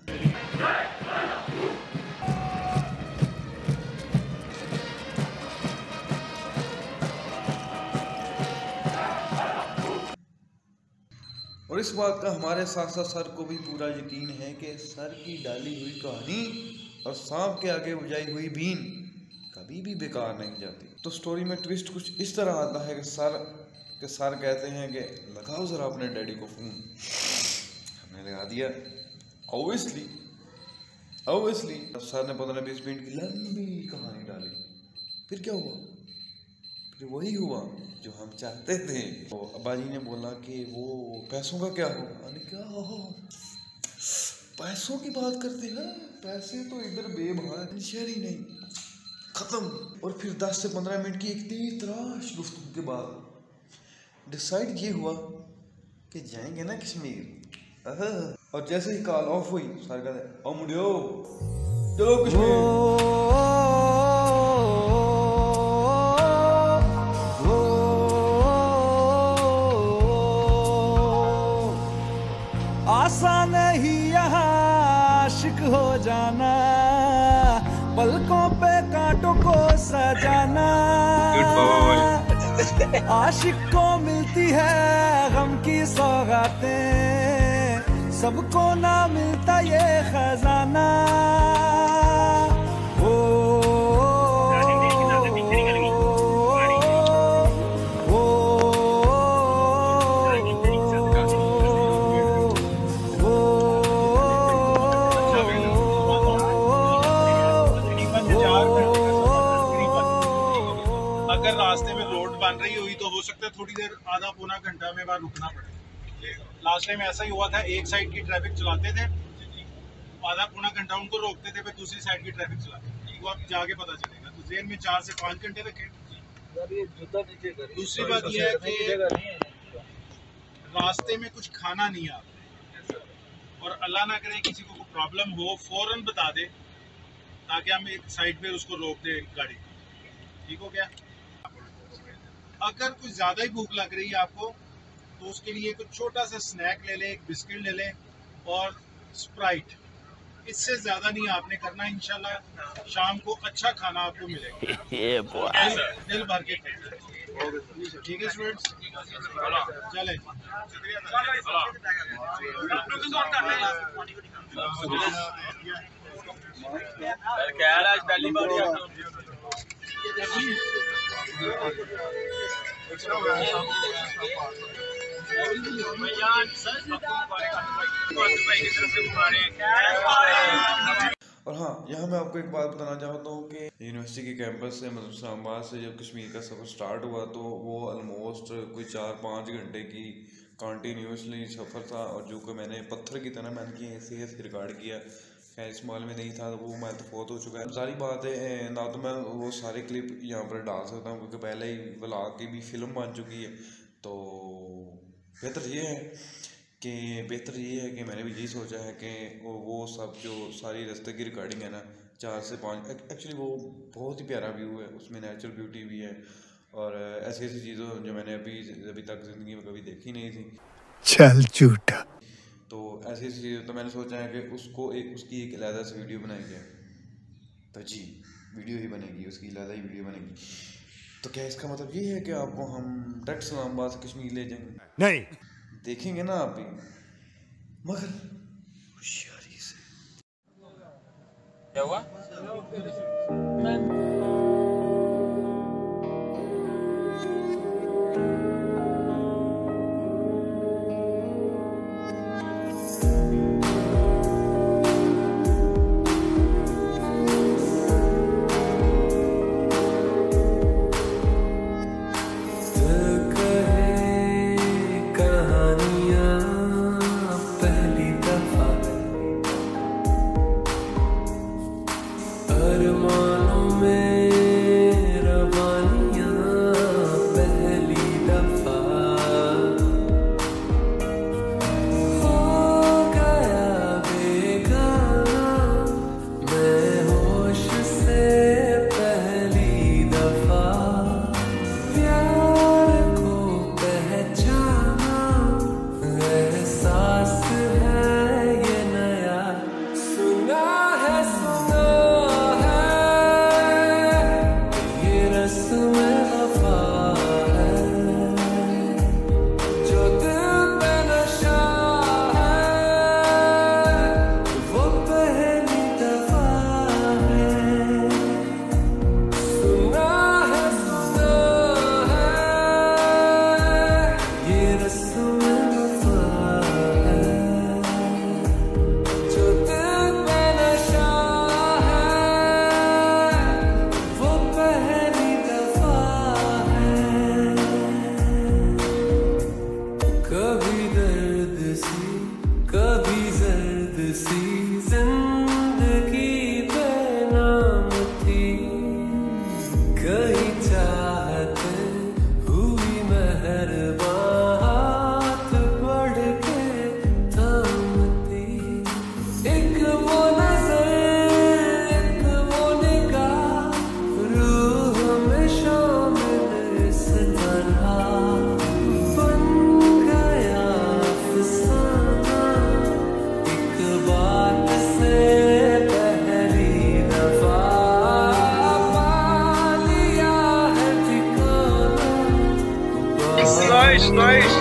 और इस इस बात का हमारे साथ साथ सर को भी पूरा यकीन है कि सर की डाली हुई कहानी और सांप के आगे बुझाई हुई बीन कभी भी बेकार नहीं जाती। तो स्टोरी में ट्विस्ट कुछ इस तरह आता है कि सर के सर कहते हैं कि लगाओ ज़रा अपने डैडी को फ़ोन। हमने लगा दिया। ऑब्वियसली ऑब्वियसली सर ने पंद्रह बीस मिनट की लंबी कहानी डाली। फिर क्या हुआ? फिर वही हुआ जो हम चाहते थे। तो अब्बा जी ने बोला कि वो पैसों का क्या हो? मैंने क्या हो, पैसों की बात करते हैं? पैसे तो इधर बेबहार शहर ही नहीं, खत्म। और फिर दस से पंद्रह मिनट की एक तेज तराश गुफ्तगू के बाद डिसाइड ये हुआ कि जाएंगे ना कश्मीर। और जैसे ही कॉल ऑफ हुई सर कहते ओ मुड़ियो चलो कश्मीर। आसान नहीं यहाँ आशिक हो जाना, पलकों पे कांटों को सजाना। आशिक को मिलती है गम की सौगातें, सबको ना मिलता ये खजाना। अगर रास्ते में रोड बन रही हुई तो हो सकता है थोड़ी देर आधा पौना घंटा में वहाँ रुकना पड़े। लास्ट टाइम ऐसा ही हुआ था, एक साइड की ट्रैफिक चलाते थे, आधा पौना घंटा उनको रोकते थे, फिर दूसरी साइड की ट्रैफिक चलाते। वो अब जाके पता चलेगा। तो जेल में चार से पाँच घंटे रखे। दूसरी बात यह है कि रास्ते में कुछ खाना नहीं आता, और अल्लाह ना करे किसी को कोई प्रॉब्लम हो फौरन बता दे ताकि हम एक साइड पे उसको रोक दे गाड़ी। ठीक हो गया? अगर कुछ ज़्यादा ही भूख लग रही है आपको तो उसके लिए कुछ छोटा सा स्नैक ले लें, एक बिस्किट ले लें और स्प्राइट। इससे ज़्यादा नहीं आपने करना। इंशाल्लाह शाम को अच्छा खाना आपको मिलेगा। दिल भर के। ठीक है स्टूडेंट्स, चलें। और हाँ, यहाँ मैं आपको एक बात बताना चाहता हूँ कि यूनिवर्सिटी के कैंपस से मतलब इस्लामाबाद से जब कश्मीर का सफ़र स्टार्ट हुआ तो वो ऑलमोस्ट कोई चार पाँच घंटे की कंटिन्यूसली सफ़र था। और जो कि मैंने पत्थर की तरह मैंने की ऐसे ऐसे रिकॉर्ड किया। खैर इस्तेमाल में नहीं था तो वो मैं तो फोत हो चुका है। सारी बात है ना तो मैं वो सारे क्लिप यहाँ पर डाल सकता हूँ क्योंकि पहले ही व्लॉग की भी फिल्म बन चुकी है। तो बेहतर ये है कि बेहतर ये है कि मैंने भी यही सोचा है कि वो वो सब जो सारी रास्ते की रिकॉर्डिंग है ना, चार से पाँच, एक्चुअली वो बहुत ही प्यारा व्यू है, उसमें नेचुरल ब्यूटी भी है और ऐसी ऐसी चीज़ों जो मैंने अभी अभी तक ज़िंदगी में कभी देखी नहीं थी। चल झूठा। तो ऐसी ऐसी चीज़ें तो मैंने सोचा है कि उसको एक उसकी एक अलग से वीडियो बनाई जाए। तो जी वीडियो ही बनेगी, उसकी अलग ही वीडियो बनेगी। तो क्या इसका मतलब ये है कि आपको हम डायरेक्ट इस्लामाबाद से कश्मीर ले जाएंगे? नहीं, देखेंगे ना आप भी, मगर होशियारी से। क्या हुआ? सुना है सुना है नाइस नाइस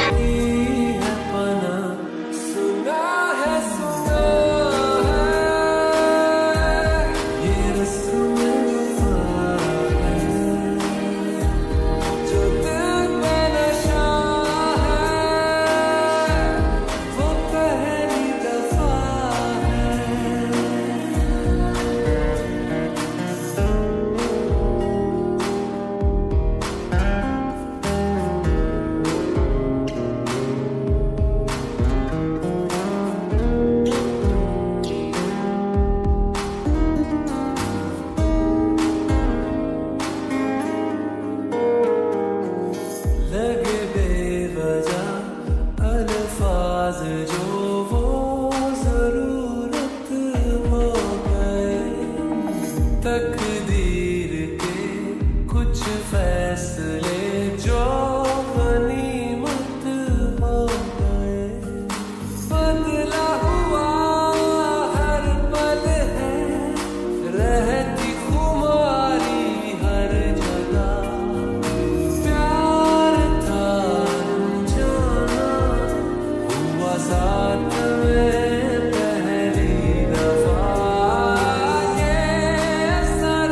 साथ में पहली दफा ये असर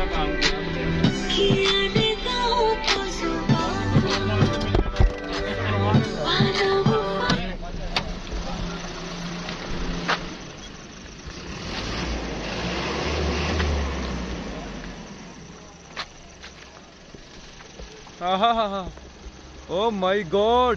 का काम किया हा हा हा हा oh my god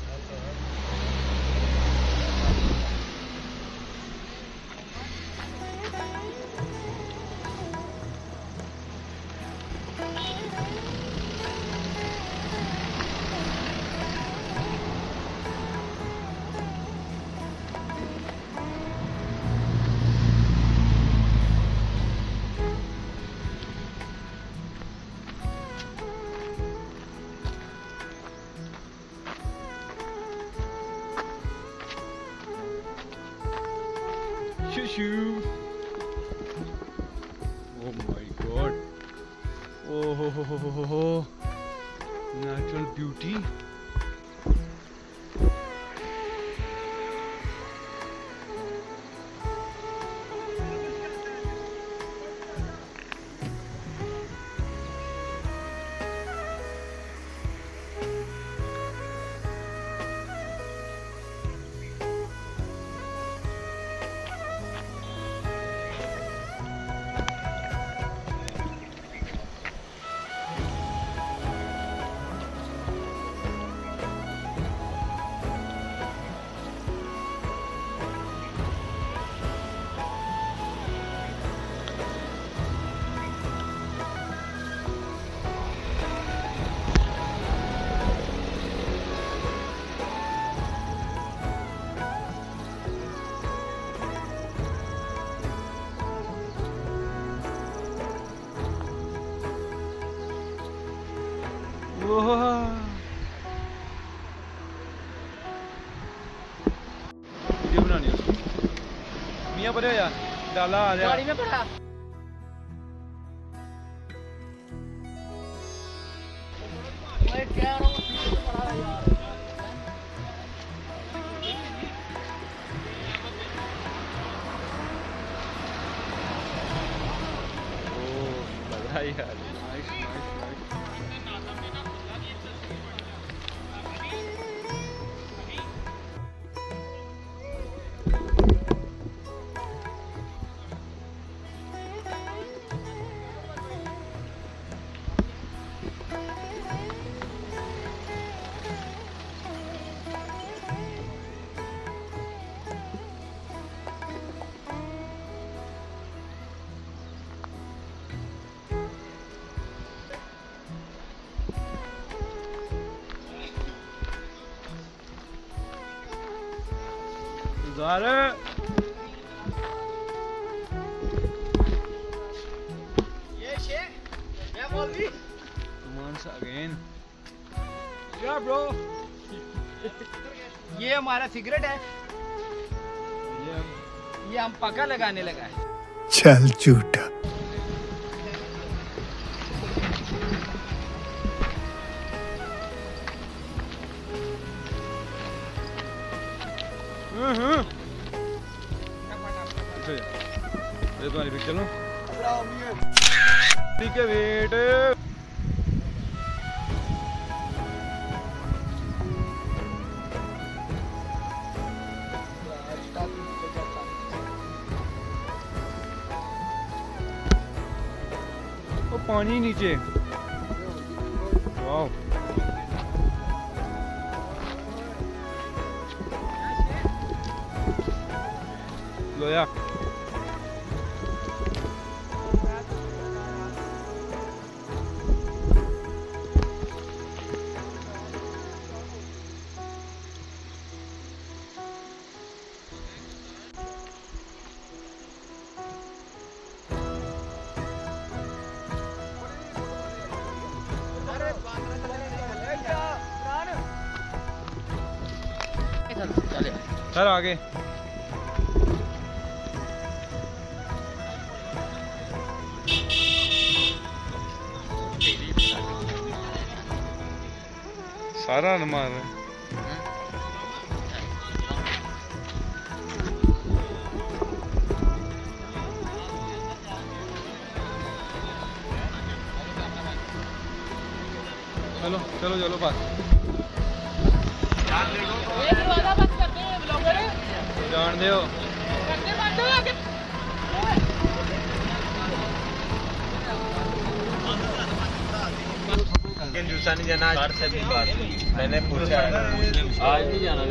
Shoo. Oh my god. Oh ho ho ho ho ho. Natural beauty. Video बनानी है उसकी मियाँ परे यार डाला आ जा गाड़ी में पड़ा मैं क्या रहा हूँ पड़ा यार ओ लग रहा है यार nice nice nice Got it. ये शेख क्या बोल रही? Once again. Yeah, bro. ये हमारा सिगरेट है। ये ये हम पका लगाने लगा है। चल झूठा। हम्म ये तुम्हारी पिक चलो ठीक है वेट वो पानी नीचे वाह लोया सर आगे सारा न मार चलो चलो बस जान दे जूसा नहीं जाना आज से भी बात मैंने पूछा आज नहीं जाना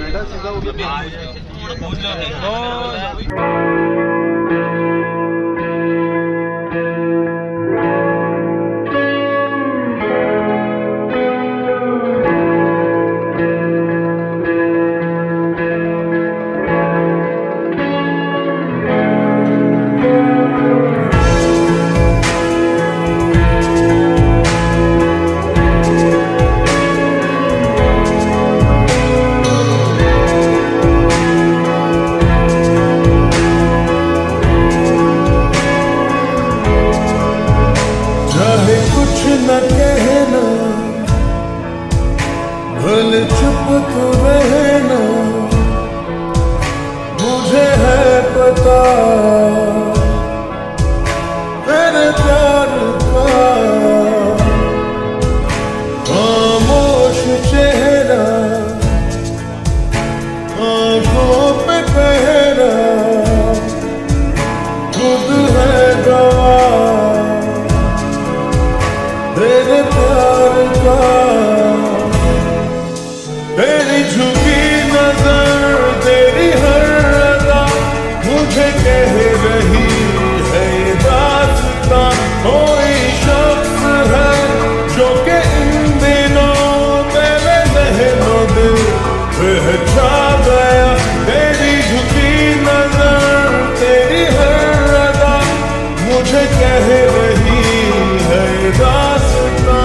भले चुप तो रहना मुझे है पता तेरे प्यार का खामोश चेहरा आंखों पे पहरा खुद है गवाह तेरे प्यार का तेरी झुकी नजर तेरी हर अदा मुझे कह रही है ये दास्तां कोई शख्स है जो कि इन दिनों तेरे ज़हनों दिल पे छा गया तेरी झुकी नजर तेरी हर अदा मुझे कह रही है ये दास्तां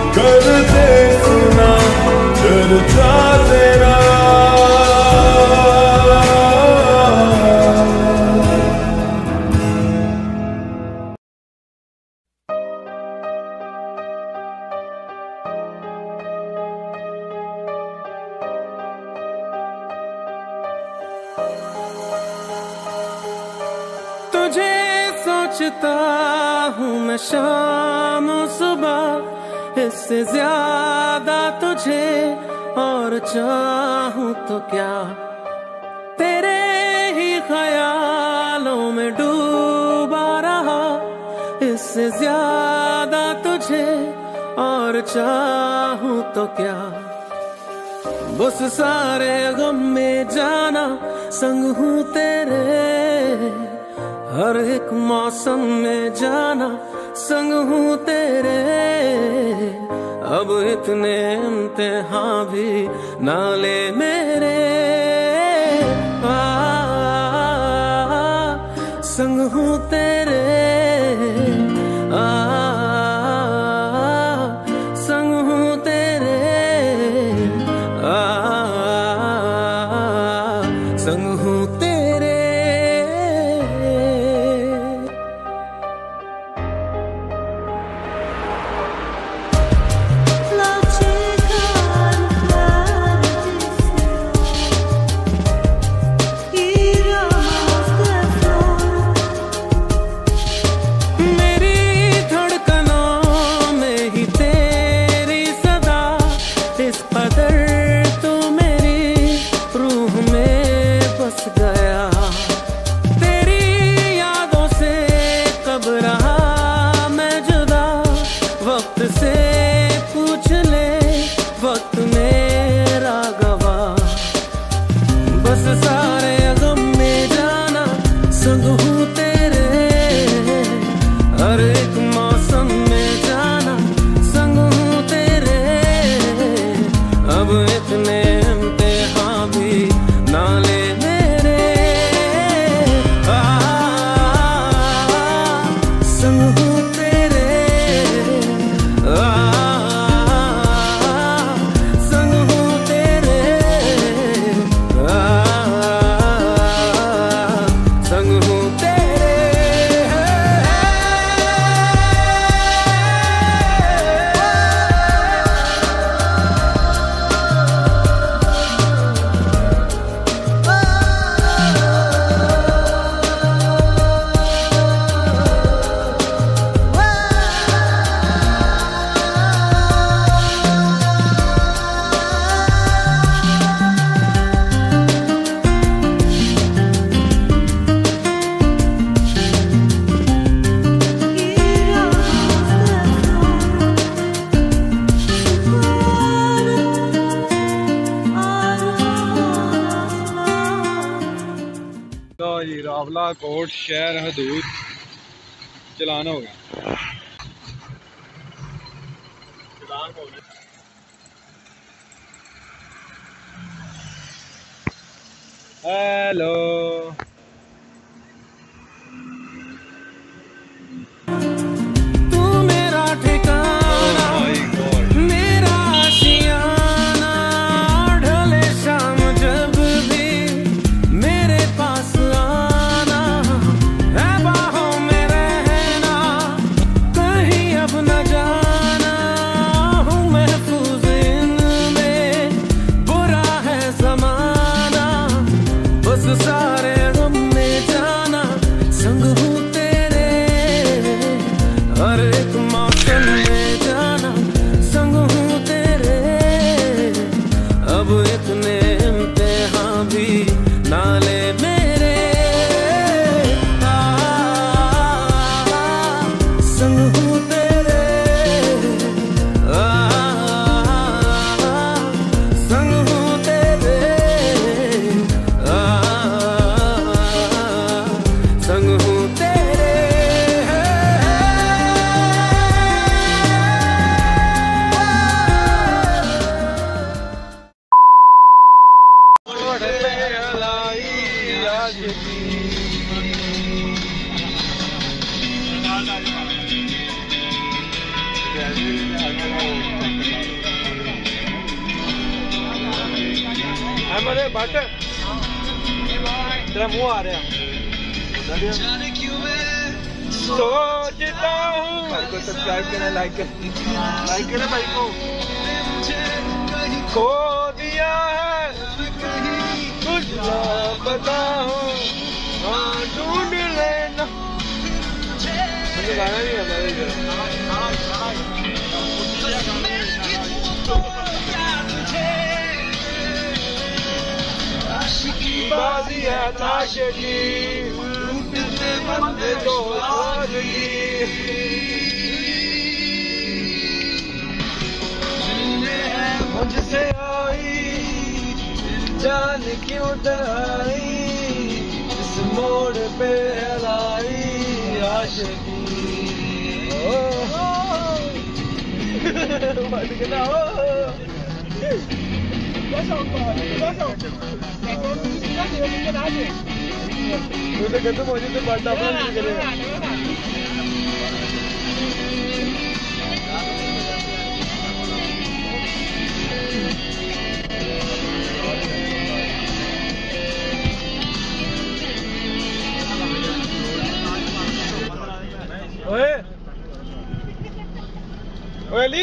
करते सुना चर्चा तेरा सोचता हूँ मैं शाम सुबह, इससे ज्यादा तुझे और चाहूँ तो क्या। तेरे ही ख्यालों में डूबा रहा, इससे ज्यादा तुझे और चाहूँ तो क्या। बस सारे गम में जाना संग हूँ तेरे, हर एक मौसम में जाना संग हूँ तेरे। अब इतने इम्तिहान भी ना ले मेरे, आ, संग हूँ तेरे, आ, संग हूँ तेरे, आ, संग हूँ तेरे। रावला कोट शहर हदूद चलान हो गया। हेलो तू मेरा ठिकाना, मेरा आशियाना, ढले शाम जब भी मेरे पास आना, है बाहों में रहना, कहीं अब न जाना, हूँ महफूज इनमें, बुरा है ज़माना, बस सारे गम में जाना संग हूँ तेरे, हर एक मौसम में जाना संग हूँ तेरे। अब इतने इम्तिहान भी ना ले मेरे, आ, संग हूँ तेरे, आ, संग हूँ तेरे, आ, संग हूँ तेरे। अहमद भट्ट तेरा मुंह आ रहा सोचता हूँ। भाई को सब्सक्राइब करना, लाइक करना, लाइक करना भाई को। खो दिया है कुछ ना पता हूँ, हाँ ढूंढ लेना। गाना नहीं आता इधर। बाजी है ताश की, टूटते बंदे तो आज की। मुझसे आई जान क्यों डराई, इस मोड़ पे लाई आशिकी। मत गया मुझे कहते मुझे तो बड़ा अपना करेगा। ओए ओए अली,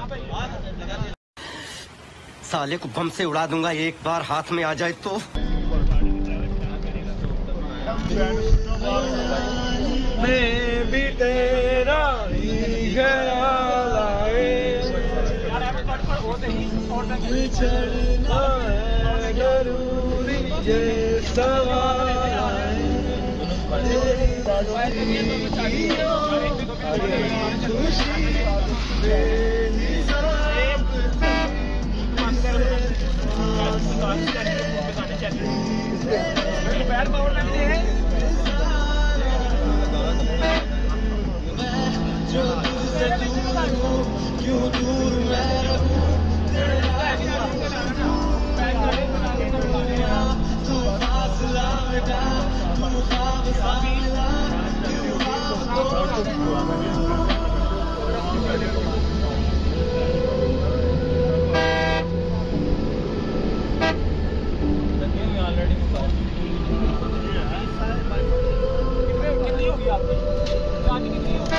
साले को बम से उड़ा दूंगा एक बार हाथ में आ जाए तो। मैं भी तेरा ही ख्याल आए, बिछड़ना है जरूरी ये सवाल आए। क्यों दूर मैं रहूं, तू फासला मिटा, तू ख्वाब सामिला, क्यों कितनी होगी आपकी कितनी होगी?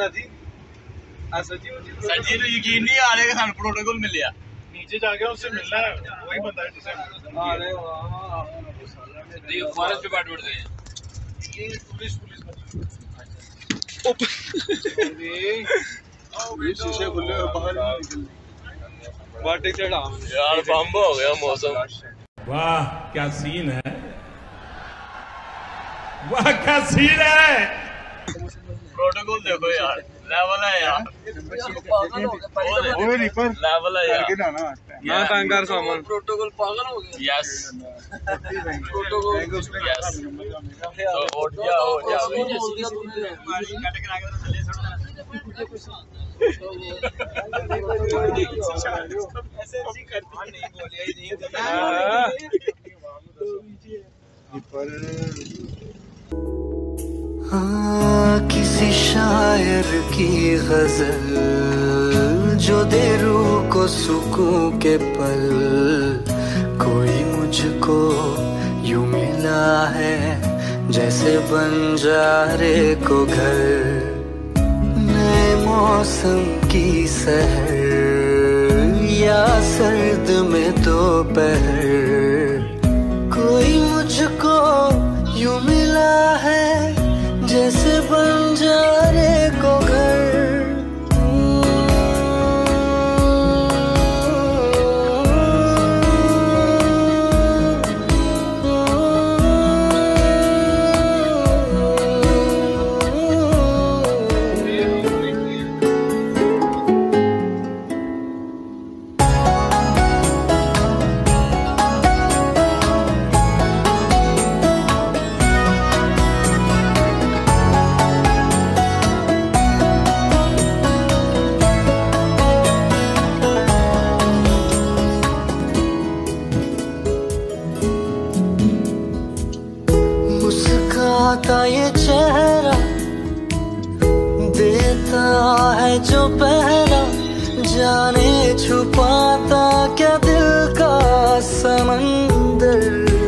जी सर जी सर जी तो यकीन नहीं आ रहा कि सानू प्रोटोकॉल मिल गया नीचे जाके उससे मिलना है वही बंदा है जिसे अरे वाह ये फॉरेस्ट डिपार्टमेंट गए ये पुलिस पुलिस ये शीशे खुले और बाहर वाटे चढ़ा यार बम हो गया मौसम वाह क्या सीन है वाह क्या सीन है प्रोटोकॉल देखो यार लेवल है यार ओए रिपर लेवल है यार ना ना ना तंग कर सामान प्रोटोकॉल पागल हो गया यस प्रोटोकॉल यस हो गया हो गया हाँ किसी शायर की गजल जो दे रूह को सुकून के पल कोई मुझको यूं मिला है जैसे बंजारे को घर नए मौसम की सहर या सर्द में दोपहर कोई मुझको यूं मिला है जैसे बंजारे को घर ये चेहरा देता है जो पहरा जाने छुपाता क्या दिल का समंदर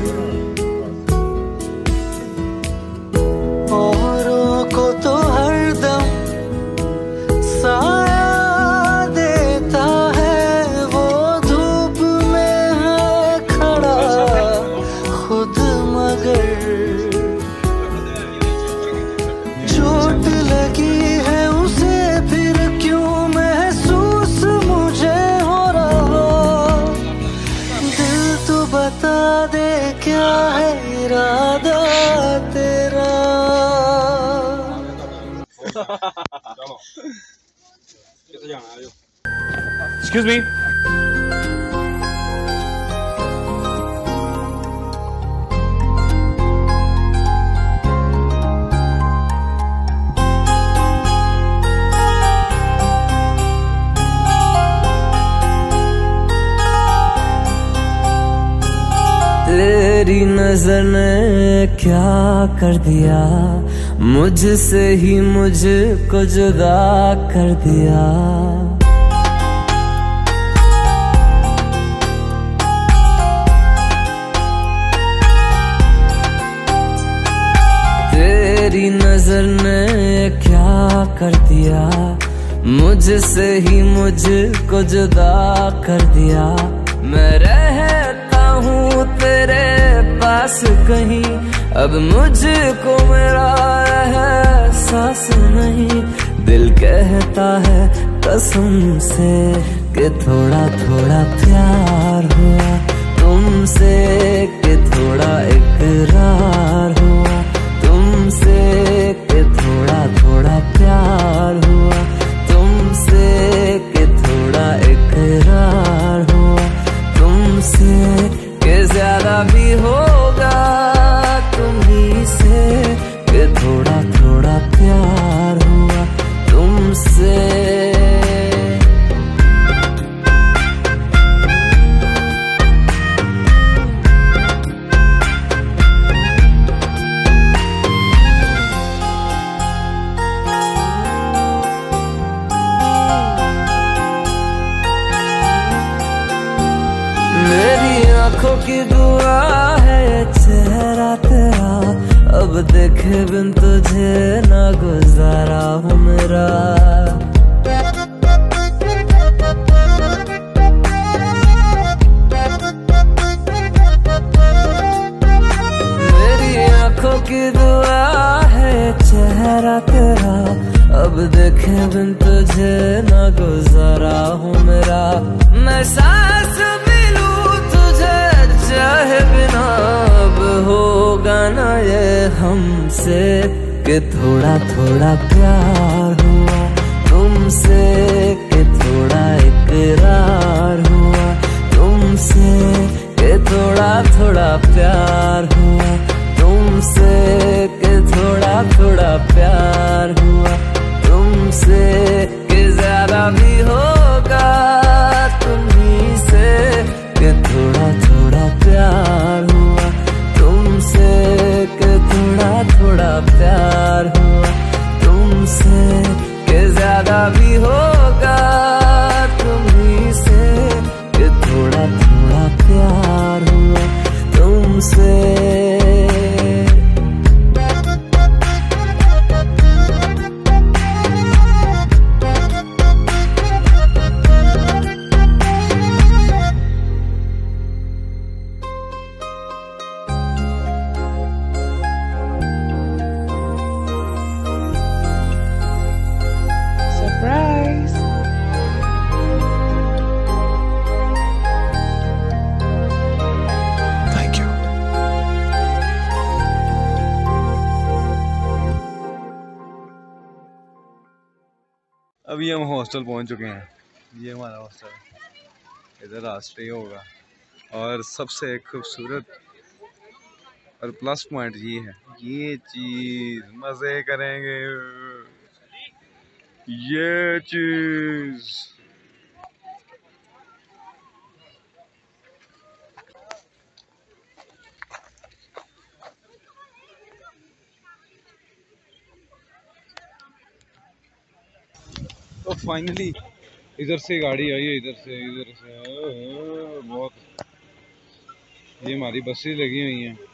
औरों को तो हरदम साया देता है वो धूप में है खड़ा खुद मगर लगी है उसे फिर क्यों महसूस मुझे हो रहा दिल तो बता दे क्या है इरादा तेरा Excuse me. तेरी नजर ने क्या कर दिया मुझसे ही मुझको जुदा कर दिया तेरी नजर ने क्या कर दिया मुझसे ही मुझको जुदा कर दिया मैं रहता हूँ तेरे पास कहीं अब मुझको मेरा एहसास नहीं दिल कहता है कसम से कि थोड़ा थोड़ा प्यार हुआ तुमसे कि थोड़ा इकरार हुआ तुमसे कि थोड़ा थोड़ा प्यार हुआ तुमसे कि थोड़ा इकरार हुआ तुमसे कि ज्यादा भी होगा तुम्हीं से कि थोड़ा थोड़ा प्यार हुआ तुमसे अब देखे बिन तुझे ना गुजारा हूँ मेरा। मेरी आंखों की दुआ है चेहरा तेरा, अब देखे बिन तुझे ना गुजारा हूँ मेरा। मैं सांस भी लूं तुझे चाहे बिना, अब होगा ना ये हमसे कि थोड़ा थोड़ा प्यार हुआ तुमसे, कि थोड़ा इकरार हुआ तुमसे, कि थोड़ा थोड़ा प्यार हुआ तुमसे, कि थोड़ा थोड़ा प्यार हुआ तुमसे, कि ज्यादा भी होगा तुम्ही से, कि थोड़ा थोड़ा प्यार हुआ तुमसे, कि थोड़ा थोड़ा प्यार हुआ तुमसे, कि ज्यादा भी होगा तुम्ही से, कि थोड़ा थोड़ा प्यार हुआ तुमसे। अभी हम हॉस्टल पहुंच चुके हैं। ये हमारा हॉस्टल है, इधर रास्ते होगा। और सबसे खूबसूरत और प्लस पॉइंट ये है, ये चीज मजे करेंगे, ये चीज। तो फाइनली इधर से गाड़ी आई है, इधर से इधर से बहुत, ये हमारी बसें लगी हुई हैं।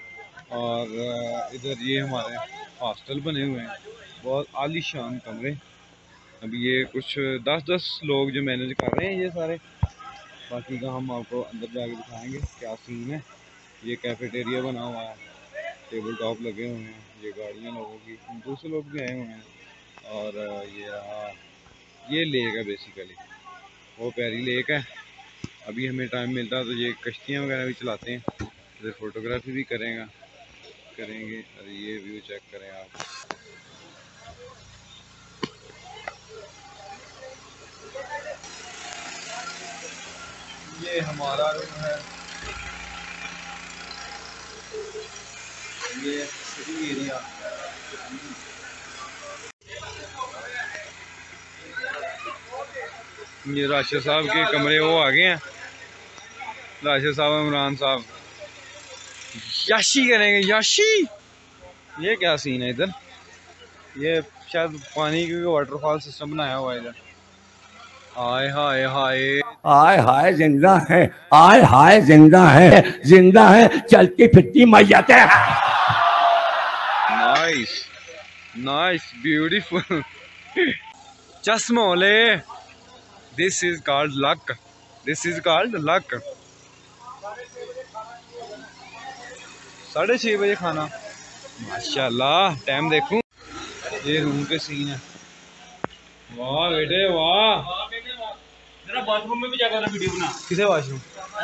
और इधर ये हमारे हॉस्टल बने हुए हैं, बहुत आलीशान कमरे। अभी ये कुछ दस दस लोग जो मैनेज कर रहे हैं ये सारे, बाकी का हम आपको अंदर जाके दिखाएंगे क्या सीन है। ये कैफेटेरिया बना हुआ है, टेबल टॉप लगे हुए हैं, ये गाड़ियाँ लोगों की, दूसरे लोग भी आए हुए हैं। और ये रहा, ये लेक है बेसिकली, वो प्यारी लेक है। अभी हमें टाइम मिलता है तो ये कश्तियाँ वगैरह भी चलाते हैं, इधर फोटोग्राफी भी करेंगे करेंगे अरे ये व्यू चेक करें आप। ये हमारा रूम है, ये सिटी एरिया। ये राशिद साहब के कमरे वो आ गए हैं, राशिद साहब इमरान साहब याशी करेंगे, याशी। ये क्या सीन है इधर, ये शायद पानी का वाटरफॉल सिस्टम बनाया हुआ है इधर। हाय हाय हाय आय हाय जिंदा है, आय हाय जिंदा है, जिंदा है चलती फिरती मैयत है। नाइस नाइस ब्यूटीफुल चश्मोले। This is called luck, this is called luck. साढ़े छः बजे खाना, माशाल्लाह। टाइम देखूं, ये रूम के सीन है। वाह बेटे वाह। जरा बाथरूम में भी जाकर वीडियो बना। किसे वॉशरूम?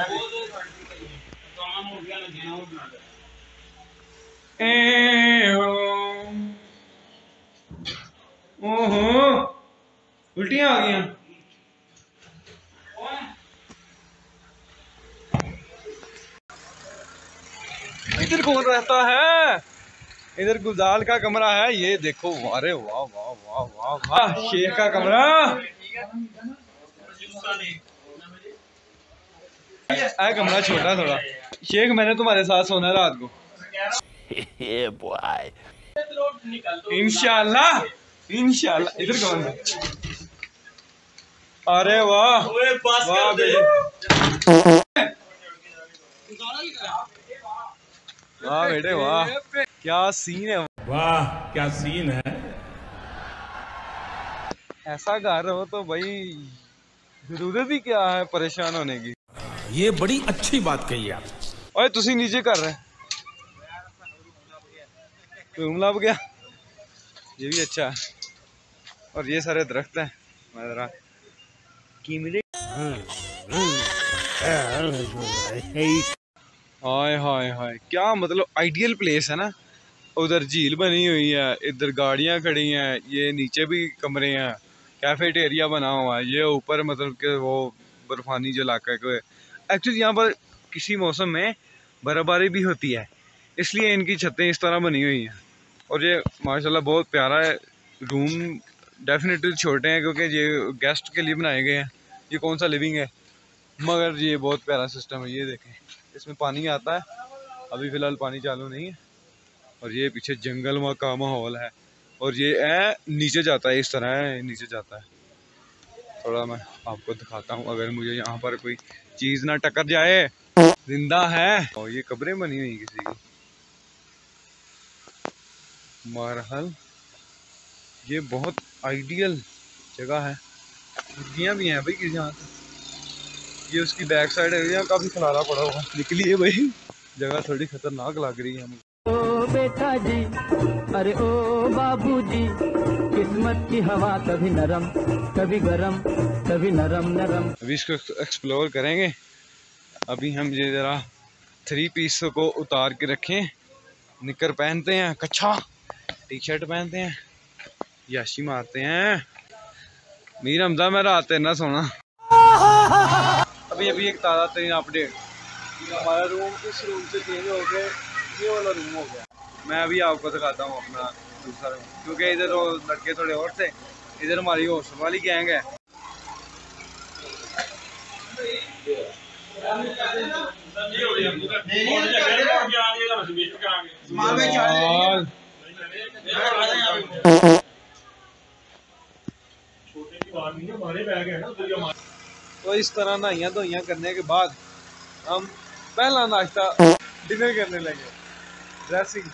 ओहो उल्टियां आ गई। इधर कौन रहता है? इधर गुलजार का कमरा है, ये देखो। अरे वाह वाह वाह वाह वाह, शेख का कमरा। है कमरा छोटा थोड़ा। शेख मैंने तुम्हारे साथ सोना है रात को। इंशाल्लाह इंशाल्लाह। इधर कौन है? अरे वाह वाह वाह बेटे वाह, क्या सीन है, वाह क्या सीन है। ऐसा घर हो तो भाई जरूरत ही क्या है परेशान होने की। ये बड़ी अच्छी बात कही आप। ओए तुसी नीचे कर रहे रूम लब गया, ये भी अच्छा है। और ये सारे दरख्त हैं, मैं जरा हाय हाय हाय, क्या मतलब आइडियल प्लेस है ना। उधर झील बनी हुई है, इधर गाड़ियां खड़ी हैं, ये नीचे भी कमरे हैं, कैफेटेरिया बना हुआ है, ये ऊपर मतलब कि वो बर्फानी जो इलाका है। एक्चुअली यहाँ पर किसी मौसम में बर्फबारी भी होती है, इसलिए इनकी छतें इस तरह बनी हुई हैं। और ये माशाल्लाह बहुत प्यारा है। रूम डेफिनेटली छोटे हैं क्योंकि ये गेस्ट के लिए बनाए गए हैं। ये कौन सा लिविंग है, मगर ये बहुत प्यारा सिस्टम है। ये देखें, इसमें पानी आता है, अभी फ़िलहाल पानी चालू नहीं है। और ये पीछे जंगल का माहौल है, और ये है नीचे जाता है, इस तरह है नीचे जाता है। थोड़ा मैं आपको दिखाता हूँ, अगर मुझे यहाँ पर कोई चीज़ ना टकर जाए। जिंदा है, और ये कब्रें बनी हुई किसी की। बहरहाल ये बहुत आइडियल जगह है। मुर्गियाँ भी हैं भाई किसी यहाँ से। ये उसकी बैक साइड है, यहाँ काफ़ी खलारा पड़ा हुआ। निकली है भाई, जगह थोड़ी खतरनाक लग रही है हमें। ओ बेटा जी, अरे ओ बाबूजी, किस्मत की हवा कभी नरम कभी गरम कभी नरम नरम। अभी इसको एक्सप्लोर करेंगे। अभी हम ये ज़रा थ्री पीस को उतार के रखें, निकर पहनते हैं, कच्छा टी शर्ट पहनते हैं, याशी मारते हैं। मीर हमजा मैं रात ना सोना। अभी अभी एक ताज़ा तरीन अपडेट, हमारा रूम इस रूम से चेंज हो गए, ये वाला रूम हो गया। मैं अभी आपको दिखाता हूँ अपना दूसरा रूम, क्योंकि इधर वो लड़के थोड़े और थे, इधर हमारी हॉस्टल वाली गैंग है। तो इस तरह नहाइयाँ धोइयाँ करने के बाद हम पहला नाश्ता डिनर करने लगे। ड्रेसिंग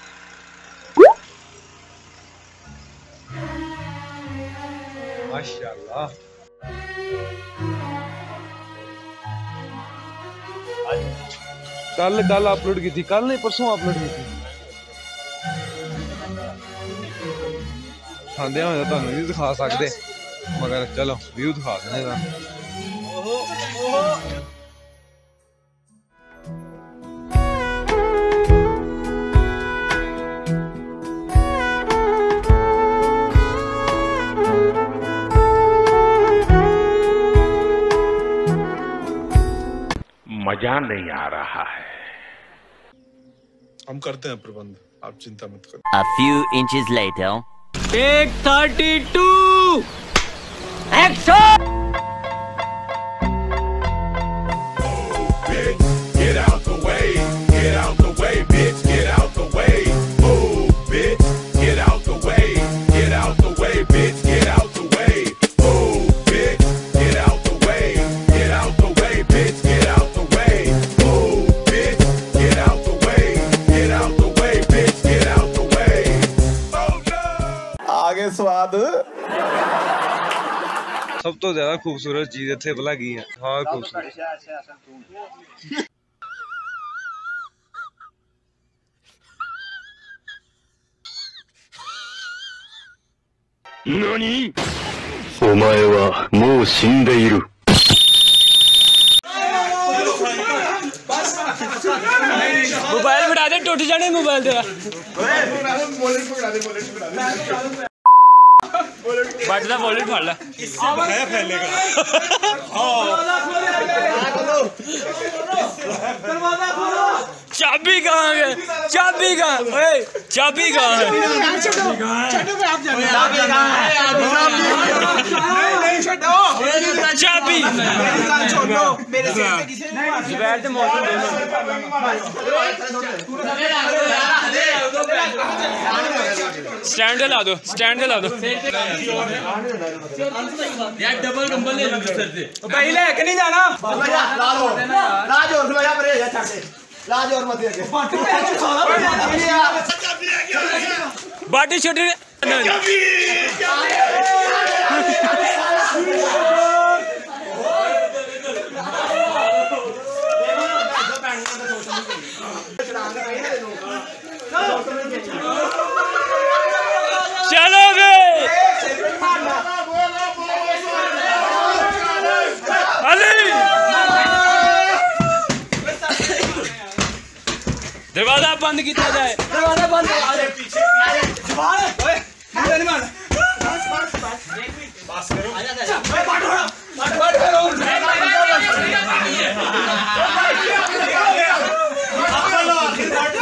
माशाल्लाह। कल कल अपलोड की थी, कल नहीं परसों अपलोड की थी। खांदे होए तुहानू नहीं दिखा सकते, मगर चलो व्यू दिखा देने का। मजा नहीं आ रहा है। हम करते हैं प्रबंध, आप चिंता मत करो। A few inches later. Take thirty-two. Action! Get out the way, get out the way, bitch, get out the way. Move, bitch, get out the way, get out the way, bitch, get out the way. Move, bitch, get out the way, get out the way, bitch, get out the way. Move, bitch, get out the way, get out the way, bitch, get out the way. Oh no! आगे स्वाद सब तो ज्यादा खूबसूरत चीज इत्थे भला की है। हाँ खूबसूरत 何? お前はもう死んでいる。 मोबाइल बढ़ा दे, टूट जाने मोबाइल तेरा। बटदा वॉलेट फाड़ ला, है फैलेगा। चाबी कहाँ है? चाबी कहाँ? ओए चाबी कहाँ है? चाबी स्टैंड ला दो, स्टैंड ला दो यार, डबल कंबल ले लो सर से। भाई ले के नहीं जाना, लाज और मत लगे बाटी छोटी चलो बे अली दरवाजा बंद किया जाए दरवाजा बंद पीछे जुबान ओए नहीं मार बस बस बस बस करो आजा आजा ओए पाट पाट पाट करो चलो आखिर पाट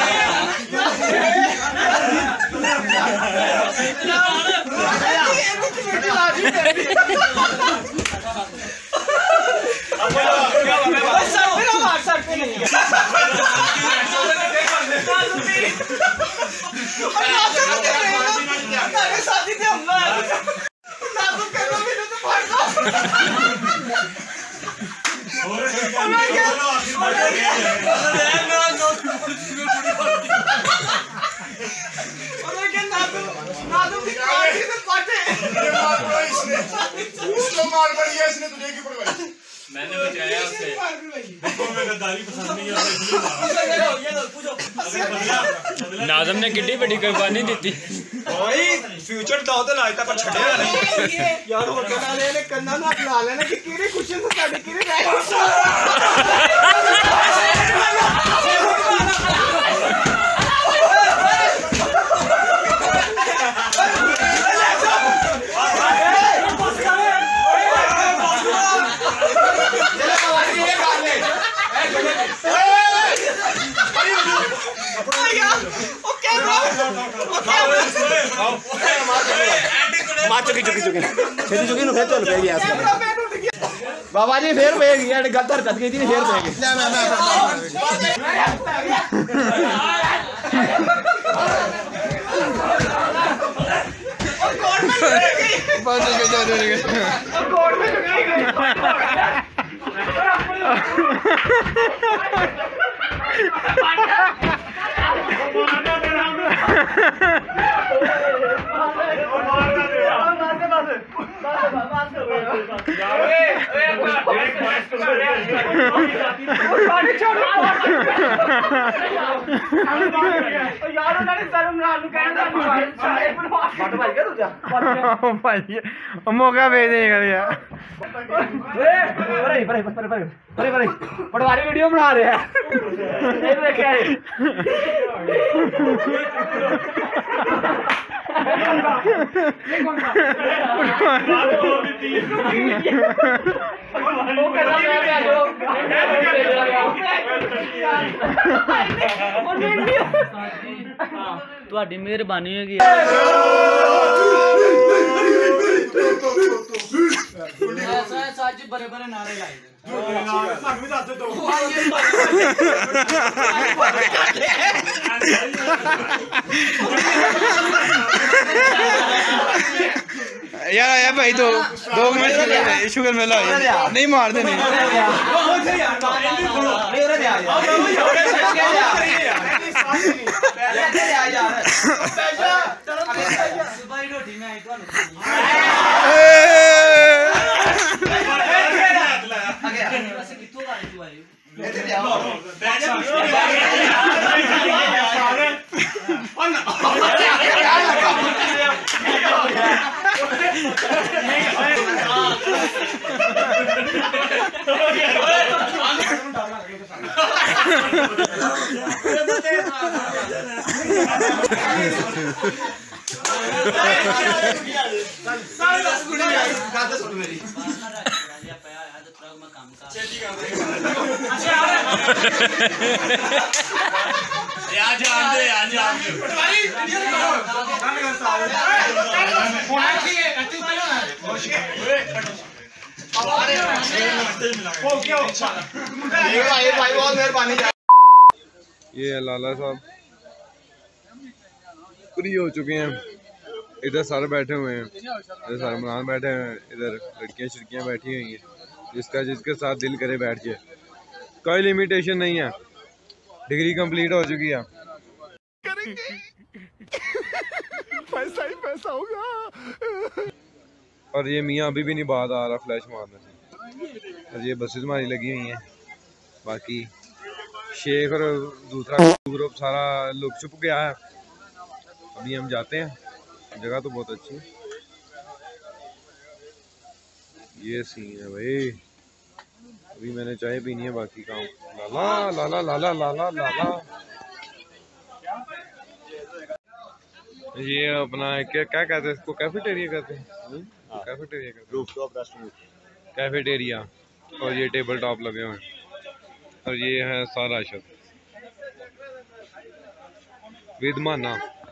मैंने बचाया उसे देखो मैं गद्दारी पसंद नहीं आ रही नाज़म ने कितनी बड़ी कुर्बानी दी थी भाई फ्यूचर दाव तो लाइटा पर छड़ेगा नहीं यार वो कहना ले कन्ना ना ला लेना कि किरे क्वेश्चन से साडे किरे मार चुकी चुकी चुकी खेती चुकी नु फिर चल पे गया बाबा जी फिर पे गया गलत हरकत की थी फिर पे गया मैं मैं बंद हो गया कोर्ट में चुकी मौका भेज देगा पटवारी वीडियो बना रहे हैं ਤੁਹਾਡੀ ਮਿਹਰਬਾਨੀ ਹੈਗੀ ਐਸਾ ਸੱਚ ਬਰੇ ਬਰੇ ਨਾਰੇ ਲਾਈ ਸਾਨੂੰ ਵੀ ਦੱਸ ਦੇ ਦੋ यार यार भाई तो दो मिनट शुगर में ला नहीं मार देने ये लाला साहब फ्री हो चुके हैं, इधर सारे बैठे हुए हैं, इधर सारे मनान बैठे हैं, इधर लड़कियां शिड़कियां बैठी हुई हैं, जिसका जिसके साथ दिल करे बैठ जाए, कोई लिमिटेशन नहीं है। डिग्री कंप्लीट हो चुकी है। पैसा ही पैसा होगा। और ये मियाँ अभी भी नहीं बाहर आ रहा फ्लैश मारने से। और ये बसेस हमारी लगी हुई हैं। बाकी शेख और दूसरा ग्रुप सारा लुक छुप गया है। अभी हम जाते हैं, जगह तो बहुत अच्छी है। ये सीन है भाई। अभी मैंने चाय पीनी है, बाकी काम लाला लाला लाला लाला लाला। ये अपना क्या क्या कहते हैं इसको? कैफेटेरिया कहते हैं। कैफेटेरिया कहते हैं। Rooftop restaurant, cafeteria. और ये टेबल टॉप लगे हुए हैं। और ये है सारा शब्द विदमाना।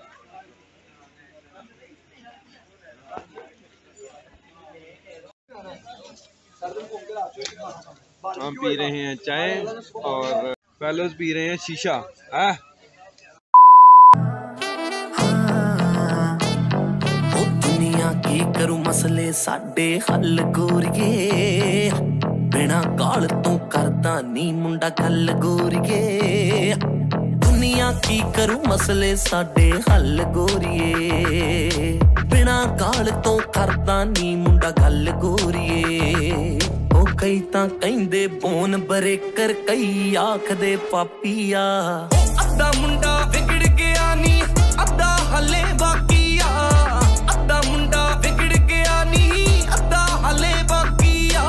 हम पी रहे हैं चाय और फेलोज पी रहे हैं शीशा। आ? दुनिया की करूं मसले साडे हल गोरिए, बिना गाल तू करदा नी मुंडा गल गोरिए। दुनिया की करूं मसले साडे हल गोरिए, बिना गाल तो करदा नी मुंडा गल गोरिए। कई तां कहंदे बोन बरेकर, कई आखदे पापीआ। अद्धा मुंडा विगड़ गया नी, अद्धा हले बाकीआ। अद्धा मुंडा विगड़ गया नी, अद्धा हले बाकीआ।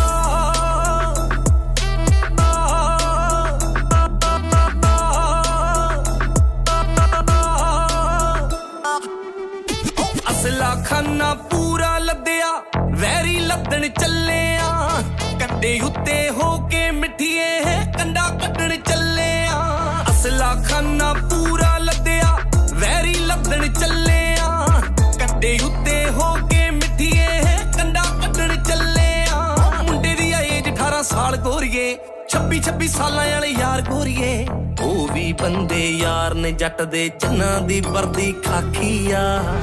असला खाना पूरा लद्या, वैरी लद्दन चले आ। कंडे उत्ते होके मिठिए है कंडा कटण चले आ। असला खाना पूरा लद्या, वैरी लद्दन चले आ। कंडे उत्ते होके मिठिए है कंडा कटण चले आ। मुंडे दी एज अठारह साल गोरिए, छब्बी छब्बी सालां वाले यार गोरिए। ओ भी बंदे यार ने जट दे चन्ना दी वर्दी खाखिया।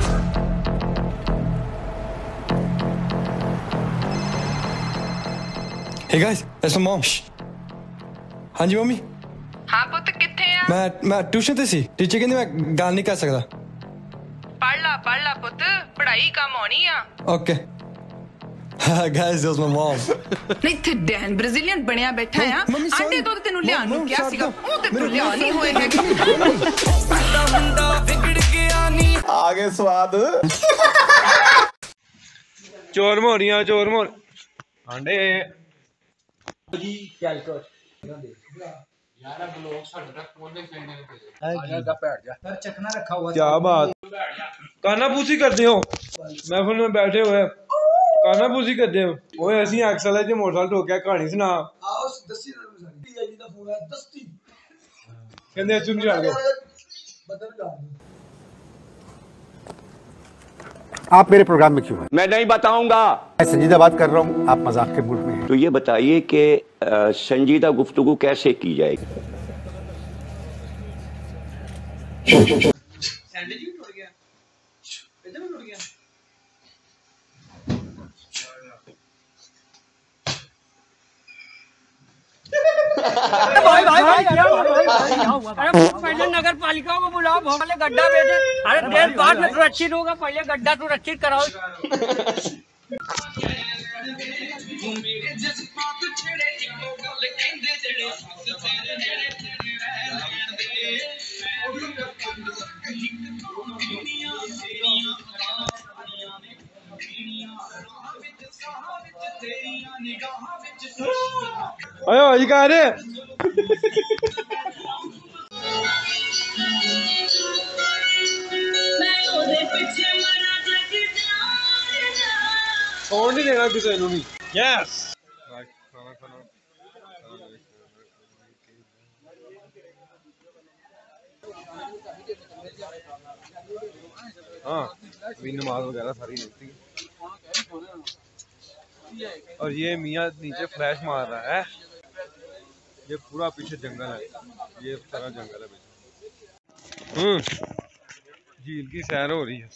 Hey guys, that's my mom. हाँ जी मम्मी। हाँ पुੱਤ किथे आ? मैं मैं ट्यूशन ते सी। टीचर कहंदी मैं गल नहीं कर सकदा। पढ़ ला पढ़ ला पुੱਤ, पढ़ाई काम आनी आ। Okay. Guys, that was my mom. नहीं थे डैन ब्राजीलियन बनया बैठा है। आंटे तो तेनू लियान नु क्या सीगा? ओ ते तू लिया नहीं होए है। मुंडा बिगड़ गया नी। आगे स्वाद। चोर मोरियां चोर मोर आंडे क्या बात कानापूसी करते हो महफिल में बैठे हुए कानापूसी करते हो। ओए असि एक्सल है जे मोटरसाइकिल ठोकिया कहानी सुना। आओ दस्सी पीआईडी दा फोन है दस्ती कहंदे सुन जा गए। आप मेरे प्रोग्राम में क्यों हैं? मैं नहीं बताऊंगा। मैं संजीदा बात कर रहा हूँ, आप मजाक के मूड में हैं। तो ये बताइए कि संजीदा गुफ्तगू कैसे की जाएगी? सैंडविच भी टूट गया, इधर भी टूट गया। भाई भाई भाई क्या हुआ भाई क्या हुआ? अरे पहले नगर पालिका को बुलाओ, पहले गड्ढा भेजे। अरे देर बाद में सुरक्षित होगा, पहले गड्ढा सुरक्षित कराओ। आयो ये कह रहे छोड़ नहीं देना किसी को भी। यस हाँ अभी नमाज वगैरह सारी होती है। और ये मियाँ नीचे फ्लैश मार रहा है। ये पूरा पीछे जंगल है, ये सारा जंगल है पीछे। हम्म झील की सैर हो रही है।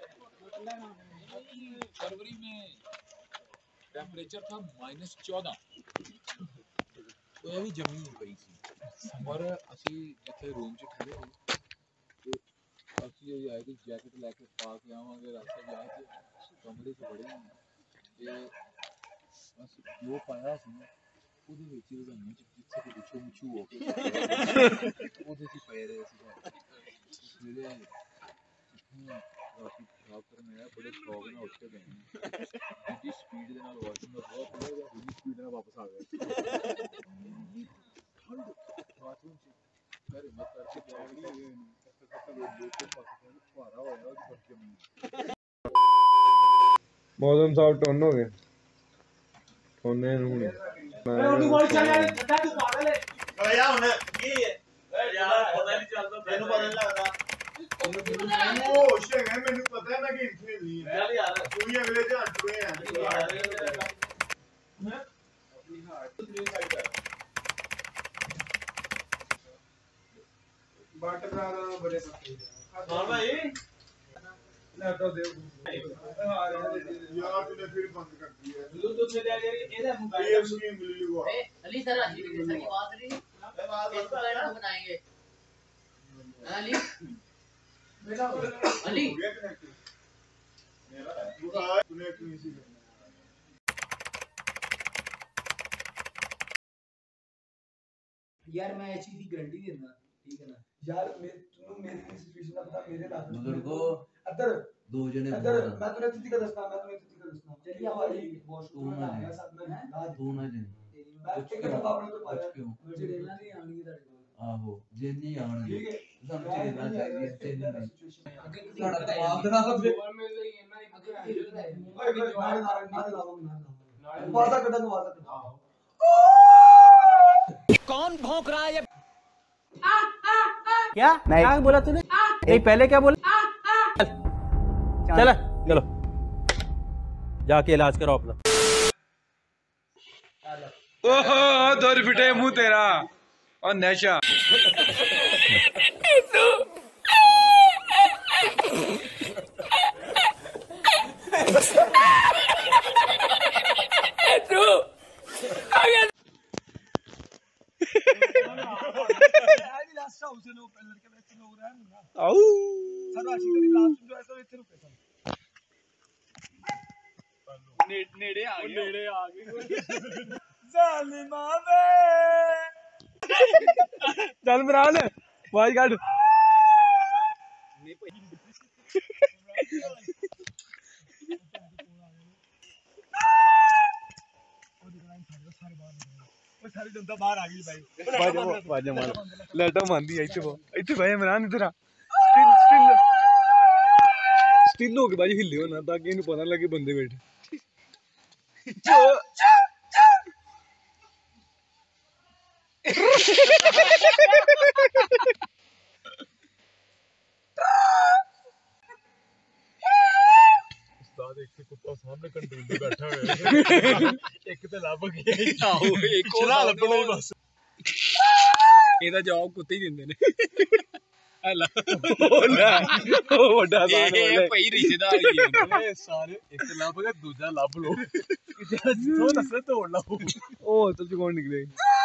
फरवरी में टेम्परेचर था माइनस चौदह। ਉਹ ਵੀ ਜਮੀ ਪਈ ਸੀ ਪਰ ਅਸੀਂ ਜਿੱਥੇ ਰੂਮ 'ਚ ਠਹਿਰੇ ਹੋਏ ਤੇ ਅਸੀਂ ਇਹ ਆਏ ਕਿ ਜੈਕਟ ਲੈ ਕੇ ਪਾ ਕੇ ਆਵਾਂਗੇ ਰਸਤੇ 'ਚ ਆਏ ਤੇ ਕਮਰੇ 'ਚ ਬੜੇ ਤੇ ਅਸੀਂ ਜੋ ਪਾਇਆ ਸੀ ਉਹਦੇ ਵਿੱਚ ਰਜ਼ਾਈਆਂ 'ਚ ਜਿੱਥੇ ਕਿ ਵਿੱਚੋਂ ਮੁੱਛੂ ਹੋ ਕੇ ਉਹਦੇ 'ਚ ਪਏ ਰਹੇ ਸੀ ਸਵੇਰੇ ਰਾਤੀ ਖਰਾਬ ਕਰਨ ਆਇਆ ਬੜੇ ਸ਼ੌਕ ਨਾਲ ਉੱਠ ਕੇ ਗਏ ਜਿੱਡੀ ਸਪੀਡ ਦੇ ਨਾਲ ਵਾਸ਼ਿੰਗ ਦਾ ਬਹੁਤ ਪੜੇਗਾ ਉਹਦੀ ਸਪੀਡ ਨਾਲ ਵਾਪਸ ਆ ਗਏ ਠੰਡ ਬਾਥਰੂਮ 'ਚ ਮੇਰੇ ਮਤ ਕਰਕੇ ਜਾਵੜੀ ਹੋਏ ਨੇ ਕੱਟ ਕੱਟ ਲੋਕ ਦੋ ਤਿੰਨ ਪਾਸੇ ਭਾਰਾ ਹੋਇਆ ਉਹ ਕਰਕੇ ਮੌਸਮ ਸਾਫ ਟੋਨ ਹੋ ਗਏ ਟੋਨੇ ਨੂੰ ਹੁਣ ਓਏ ਉਹਨੂੰ ਬੋਲ ਚੱਲ ਯਾਰ ਕੱਟਾ ਤੂੰ ਪਾਗਲ ਹੈ ਓਏ ਯਾਰ ਹੁਣ ਕੀ ਹੈ ਯਾਰ ਪਤਾ ਨਹੀਂ ਚੱਲਦਾ ਮੈਨੂੰ ਪਤਾ ਨਹੀਂ ਲੱਗਦਾ ਉਹ ਸ਼ੇਗ ਹੈ ਮੈਨੂੰ ਪਤਾ ਹੈ ਮੈਂ ਗੇਮ ਖੇਲਣੀ ਹੈ ਚੱਲ ਯਾਰ ਤੂੰ ਵੀ ਅਗਲੇ ਜਹਾਜ਼ ਚੁਏ ਆ ਮੈਂ ਆਪਣੀ ਹਾਰਟ ਤੇਰੀ ਸਾਈਡ ਕਰ ਬਟ ਬਰਾਦਰ ਬੜੇ ਪੱਕੇ ਹਾਂ ਭਾਈ लैपटॉप दे यार तूने फिर बंद कर दिया ब्लूटूथ से ले यार ਇਹਦਾ मोबाइल ये स्क्रीन मिली हुआ ए अली सर अली सर की बात नहीं इसको अलग बनाएंगे अली बेटा अली मेरा तूने क्यों इसी यार मैं इस चीज की गारंटी देना ठीक है ना यार मैं तू मेरी सिचुएशन का पता मेरे लाख मगर को अदर दो जने अदर मैं तुझे तिथि का दसना मैं तुझे तिथि का दसना चलिए हमारी तू ना आया साथ में तू ना जे मैं एक दफा आपने तो पाया क्यों मुझे लेना नहीं आनी तेरे को आहो जे नहीं आने ठीक है ਸਾਨੂੰ ਚੱਲਣਾ ਚਾਹੀਦਾ ਤੇ ਨਹੀਂ अगर ਤੁਹਾਡਾ ਦਿਮਾਗ ਖਰਾਬ ਹੈ गोल में ले ये ना अगर ओए ओए मार मार मार लाऊंगा मार वादा कटा तो वादा कटा कौन भौंक रहा है ये क्या क्या बोला तूने नहीं पहले क्या बोला चल चलो जाके इलाज करो अपना ओहो दो रुपये मुंह तेरा और नशा नेड़े आ गए नेड़े आ गए जालिमा वे चल इमरान आवाज काट सारी जनता बाहर आ गई भाई वाजा मार लेटा मांदी है इथे इथे भाई इमरान इधर आ स्टिल स्टिल स्टिल हो के भाई हिलियो ना ताकि इन्हें पता लगे बंदे बैठे कुत्ता सामने कंट्रोल में बैठा हुआ है एक तो लब गया आहो एक और लबना ही बस ਇਹਦਾ ਜਵਾਬ ਕੁੱਤੇ ਹੀ ਦਿੰਦੇ ਨੇ ਹਲਾ ਹੋਲਾ ਉਹ ਵੱਡਾ ਸਾਨ ਹੋਲਾ ਇਹ ਭਈ ਰਿਸ਼ਤੇਦਾਰ ਹੀ ਹੈ ਸਾਰੇ ਇੱਕ ਲੱਭ ਗਿਆ ਦੂਜਾ ਲੱਭ ਲੋ ਕਿਤੇ ਉਹ ਦੱਸੇ ਤੋੜ ਲਾ ਉਹ ਤਾਂ ਜਗੋਣ ਨਿਕਲੇ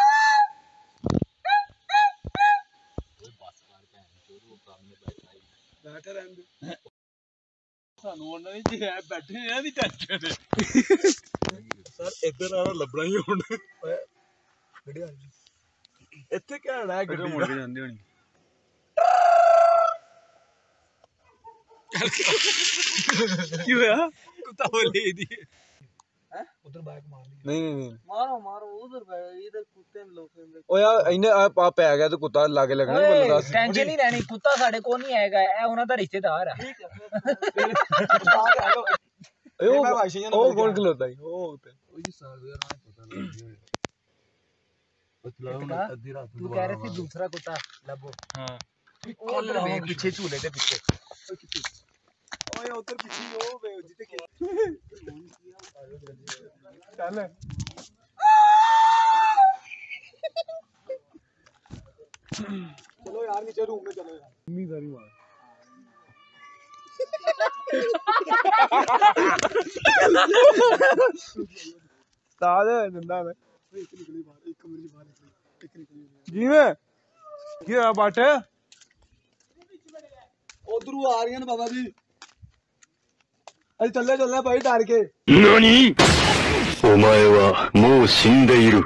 ਬੈਠਾ ਰਹਿੰਦੇ ਸਾਨੂੰ ਉਹਨਾਂ ਨੇ ਜੇ ਹੈ ਬੈਠੇ ਆ ਦੀ ਟੈਨਸ਼ਨ ਸਰ ਇੱਧਰ ਆ ਲੱਭਣਾ ਹੀ ਹੁਣ ਕਿਹੜੇ ਇੱਥੇ ਕਿਹੜਾ ਹੈ ਗੱਡੀ ਮੁੜ ਕੇ ਜਾਂਦੀ ਹੋਣੀ ਕੀ ਹੋਇਆ ਕੁੱਤਾ ਬੋਲੀ ਦੀ ਹੈ ਉਧਰ ਬਾਈਕ ਮਾਰ ਲਈ ਨਹੀਂ ਨਹੀਂ मारो मारो उधर इधर कुत्ते लोग ਓ ਯਾਰ ਇਹਨੇ ਆ ਪੈ ਗਿਆ ਤੇ ਕੁੱਤਾ ਲਾਗੇ ਲੱਗਣਾ ਬੰਦਾ ਦੱਸ टेंशन नहीं रहनी कुत्ता साडे को नहीं आएगा ए उन्हां दा रिश्तेदार है ਓਏ ਉਹ ਉਹ ਕੌਣ ਖਲੋਤਾ ਹੈ ਉਹ ਤੇ ਉਹ ਜੀ ਸਾਲ ਯਾਰ ਨਾ ਪਤਾ ਲੱਗ ਗਿਆ तू कह रहे थे दूसरा कुत्ता लबो हाँ कॉलर में पीछे झूले के पीछे ओए उधर पीछे वो वे जिते चल चलो यार नीचे रूम में चलो यार मम्मी सारी मार ताज जिंदा है जी में क्या बात है उधर आ रही है ना बाबा जी अरे चलने चलने भाई डर के नानी ओमाए वा मो शिंदे इरु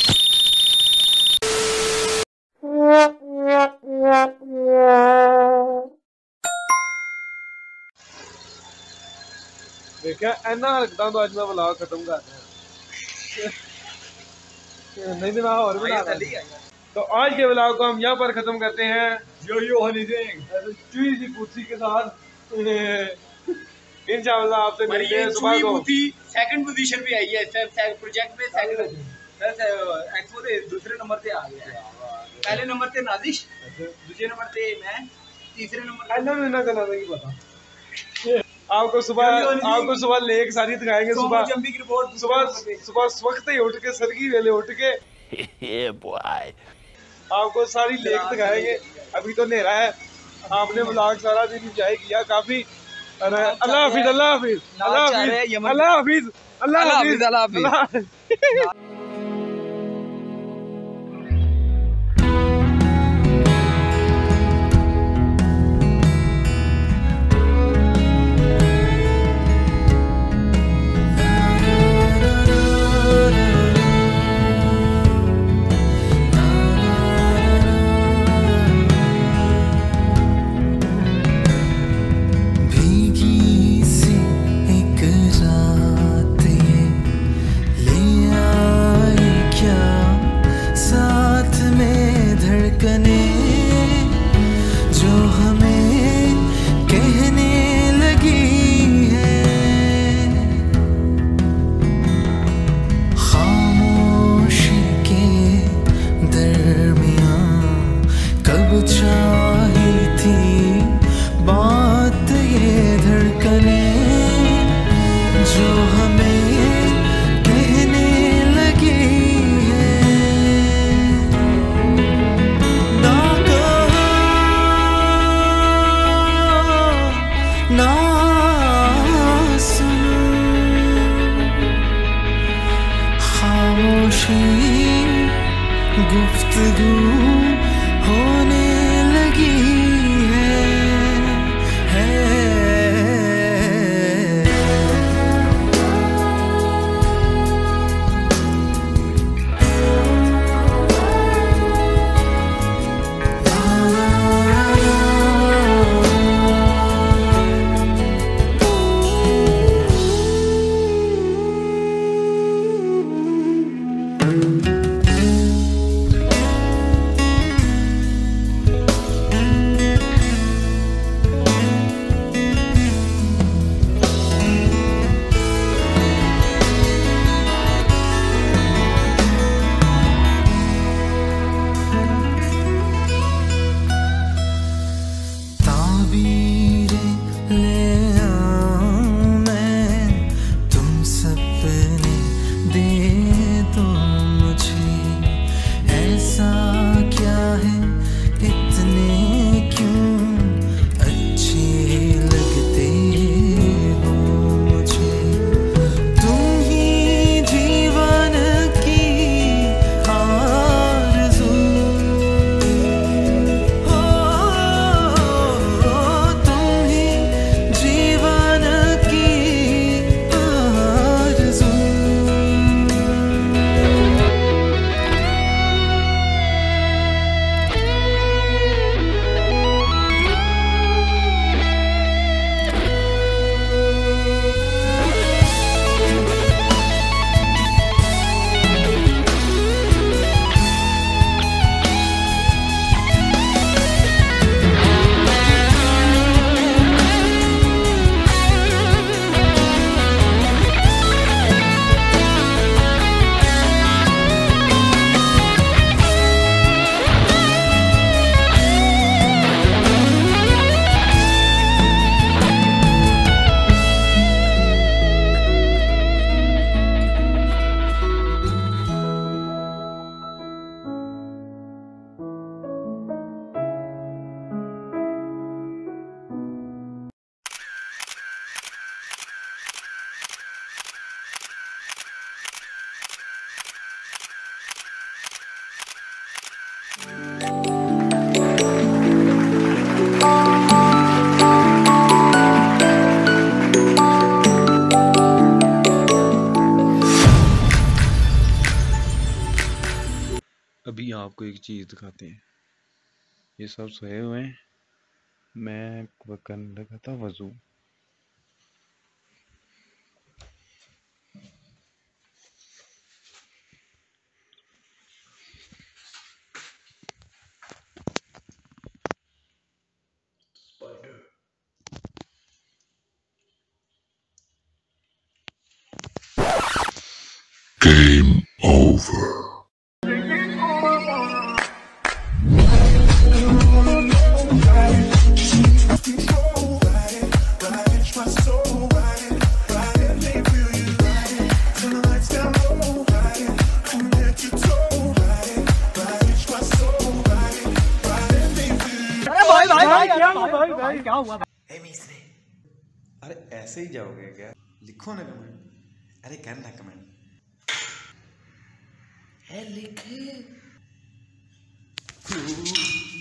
देखा ऐना हरकतां तो अज मैं व्लॉग खत्म कर रहा नहीं नहीं मैं और बना रहा तो आज के व्लॉग को हम यहाँ पर खत्म करते हैं यो यो हनी सिंह चुई सी कुर्सी के साथ इंशाल्लाह आपसे मिलते हैं सुबह को सेकंड पोजीशन पे आई है सर प्रोजेक्ट में सेकंड सर एक्सपो दे दूसरे नंबर पे आ गया पहले नंबर पे नाजिश दूसरे नंबर पे मैं तीसरे नंबर पे ऐना में ना चला नहीं पता आपको सुबह आपको सुबह लेक सारी दिखाएंगे सुबह जंबी की रिपोर्ट सुबह सुबह वक्त ही उठ के सरगी वेले उठ के आपको सारी लेक दिखाएंगे अभी तो अंधेरा है आपने व्लॉग सारा दिन एंजॉय किया काफी अल्लाह हाफिज अल्लाह हाफिज अल्लाह हाफिज अल्लाह हाफिज अल्लाह हाफिज अल्लाह हाफिज भीगी सी एक रात ये ले आ आपको एक चीज़ दिखाते हैं। ये सब सोए हुए हैं, मैं करने लगा था वजू। Game over. भाई भाई भाई क्या हुआ भाई भाई क्या हुआ? अरे ऐसे ही जाओगे क्या? लिखो ना कमेंट। अरे करना कमेंट है लिखे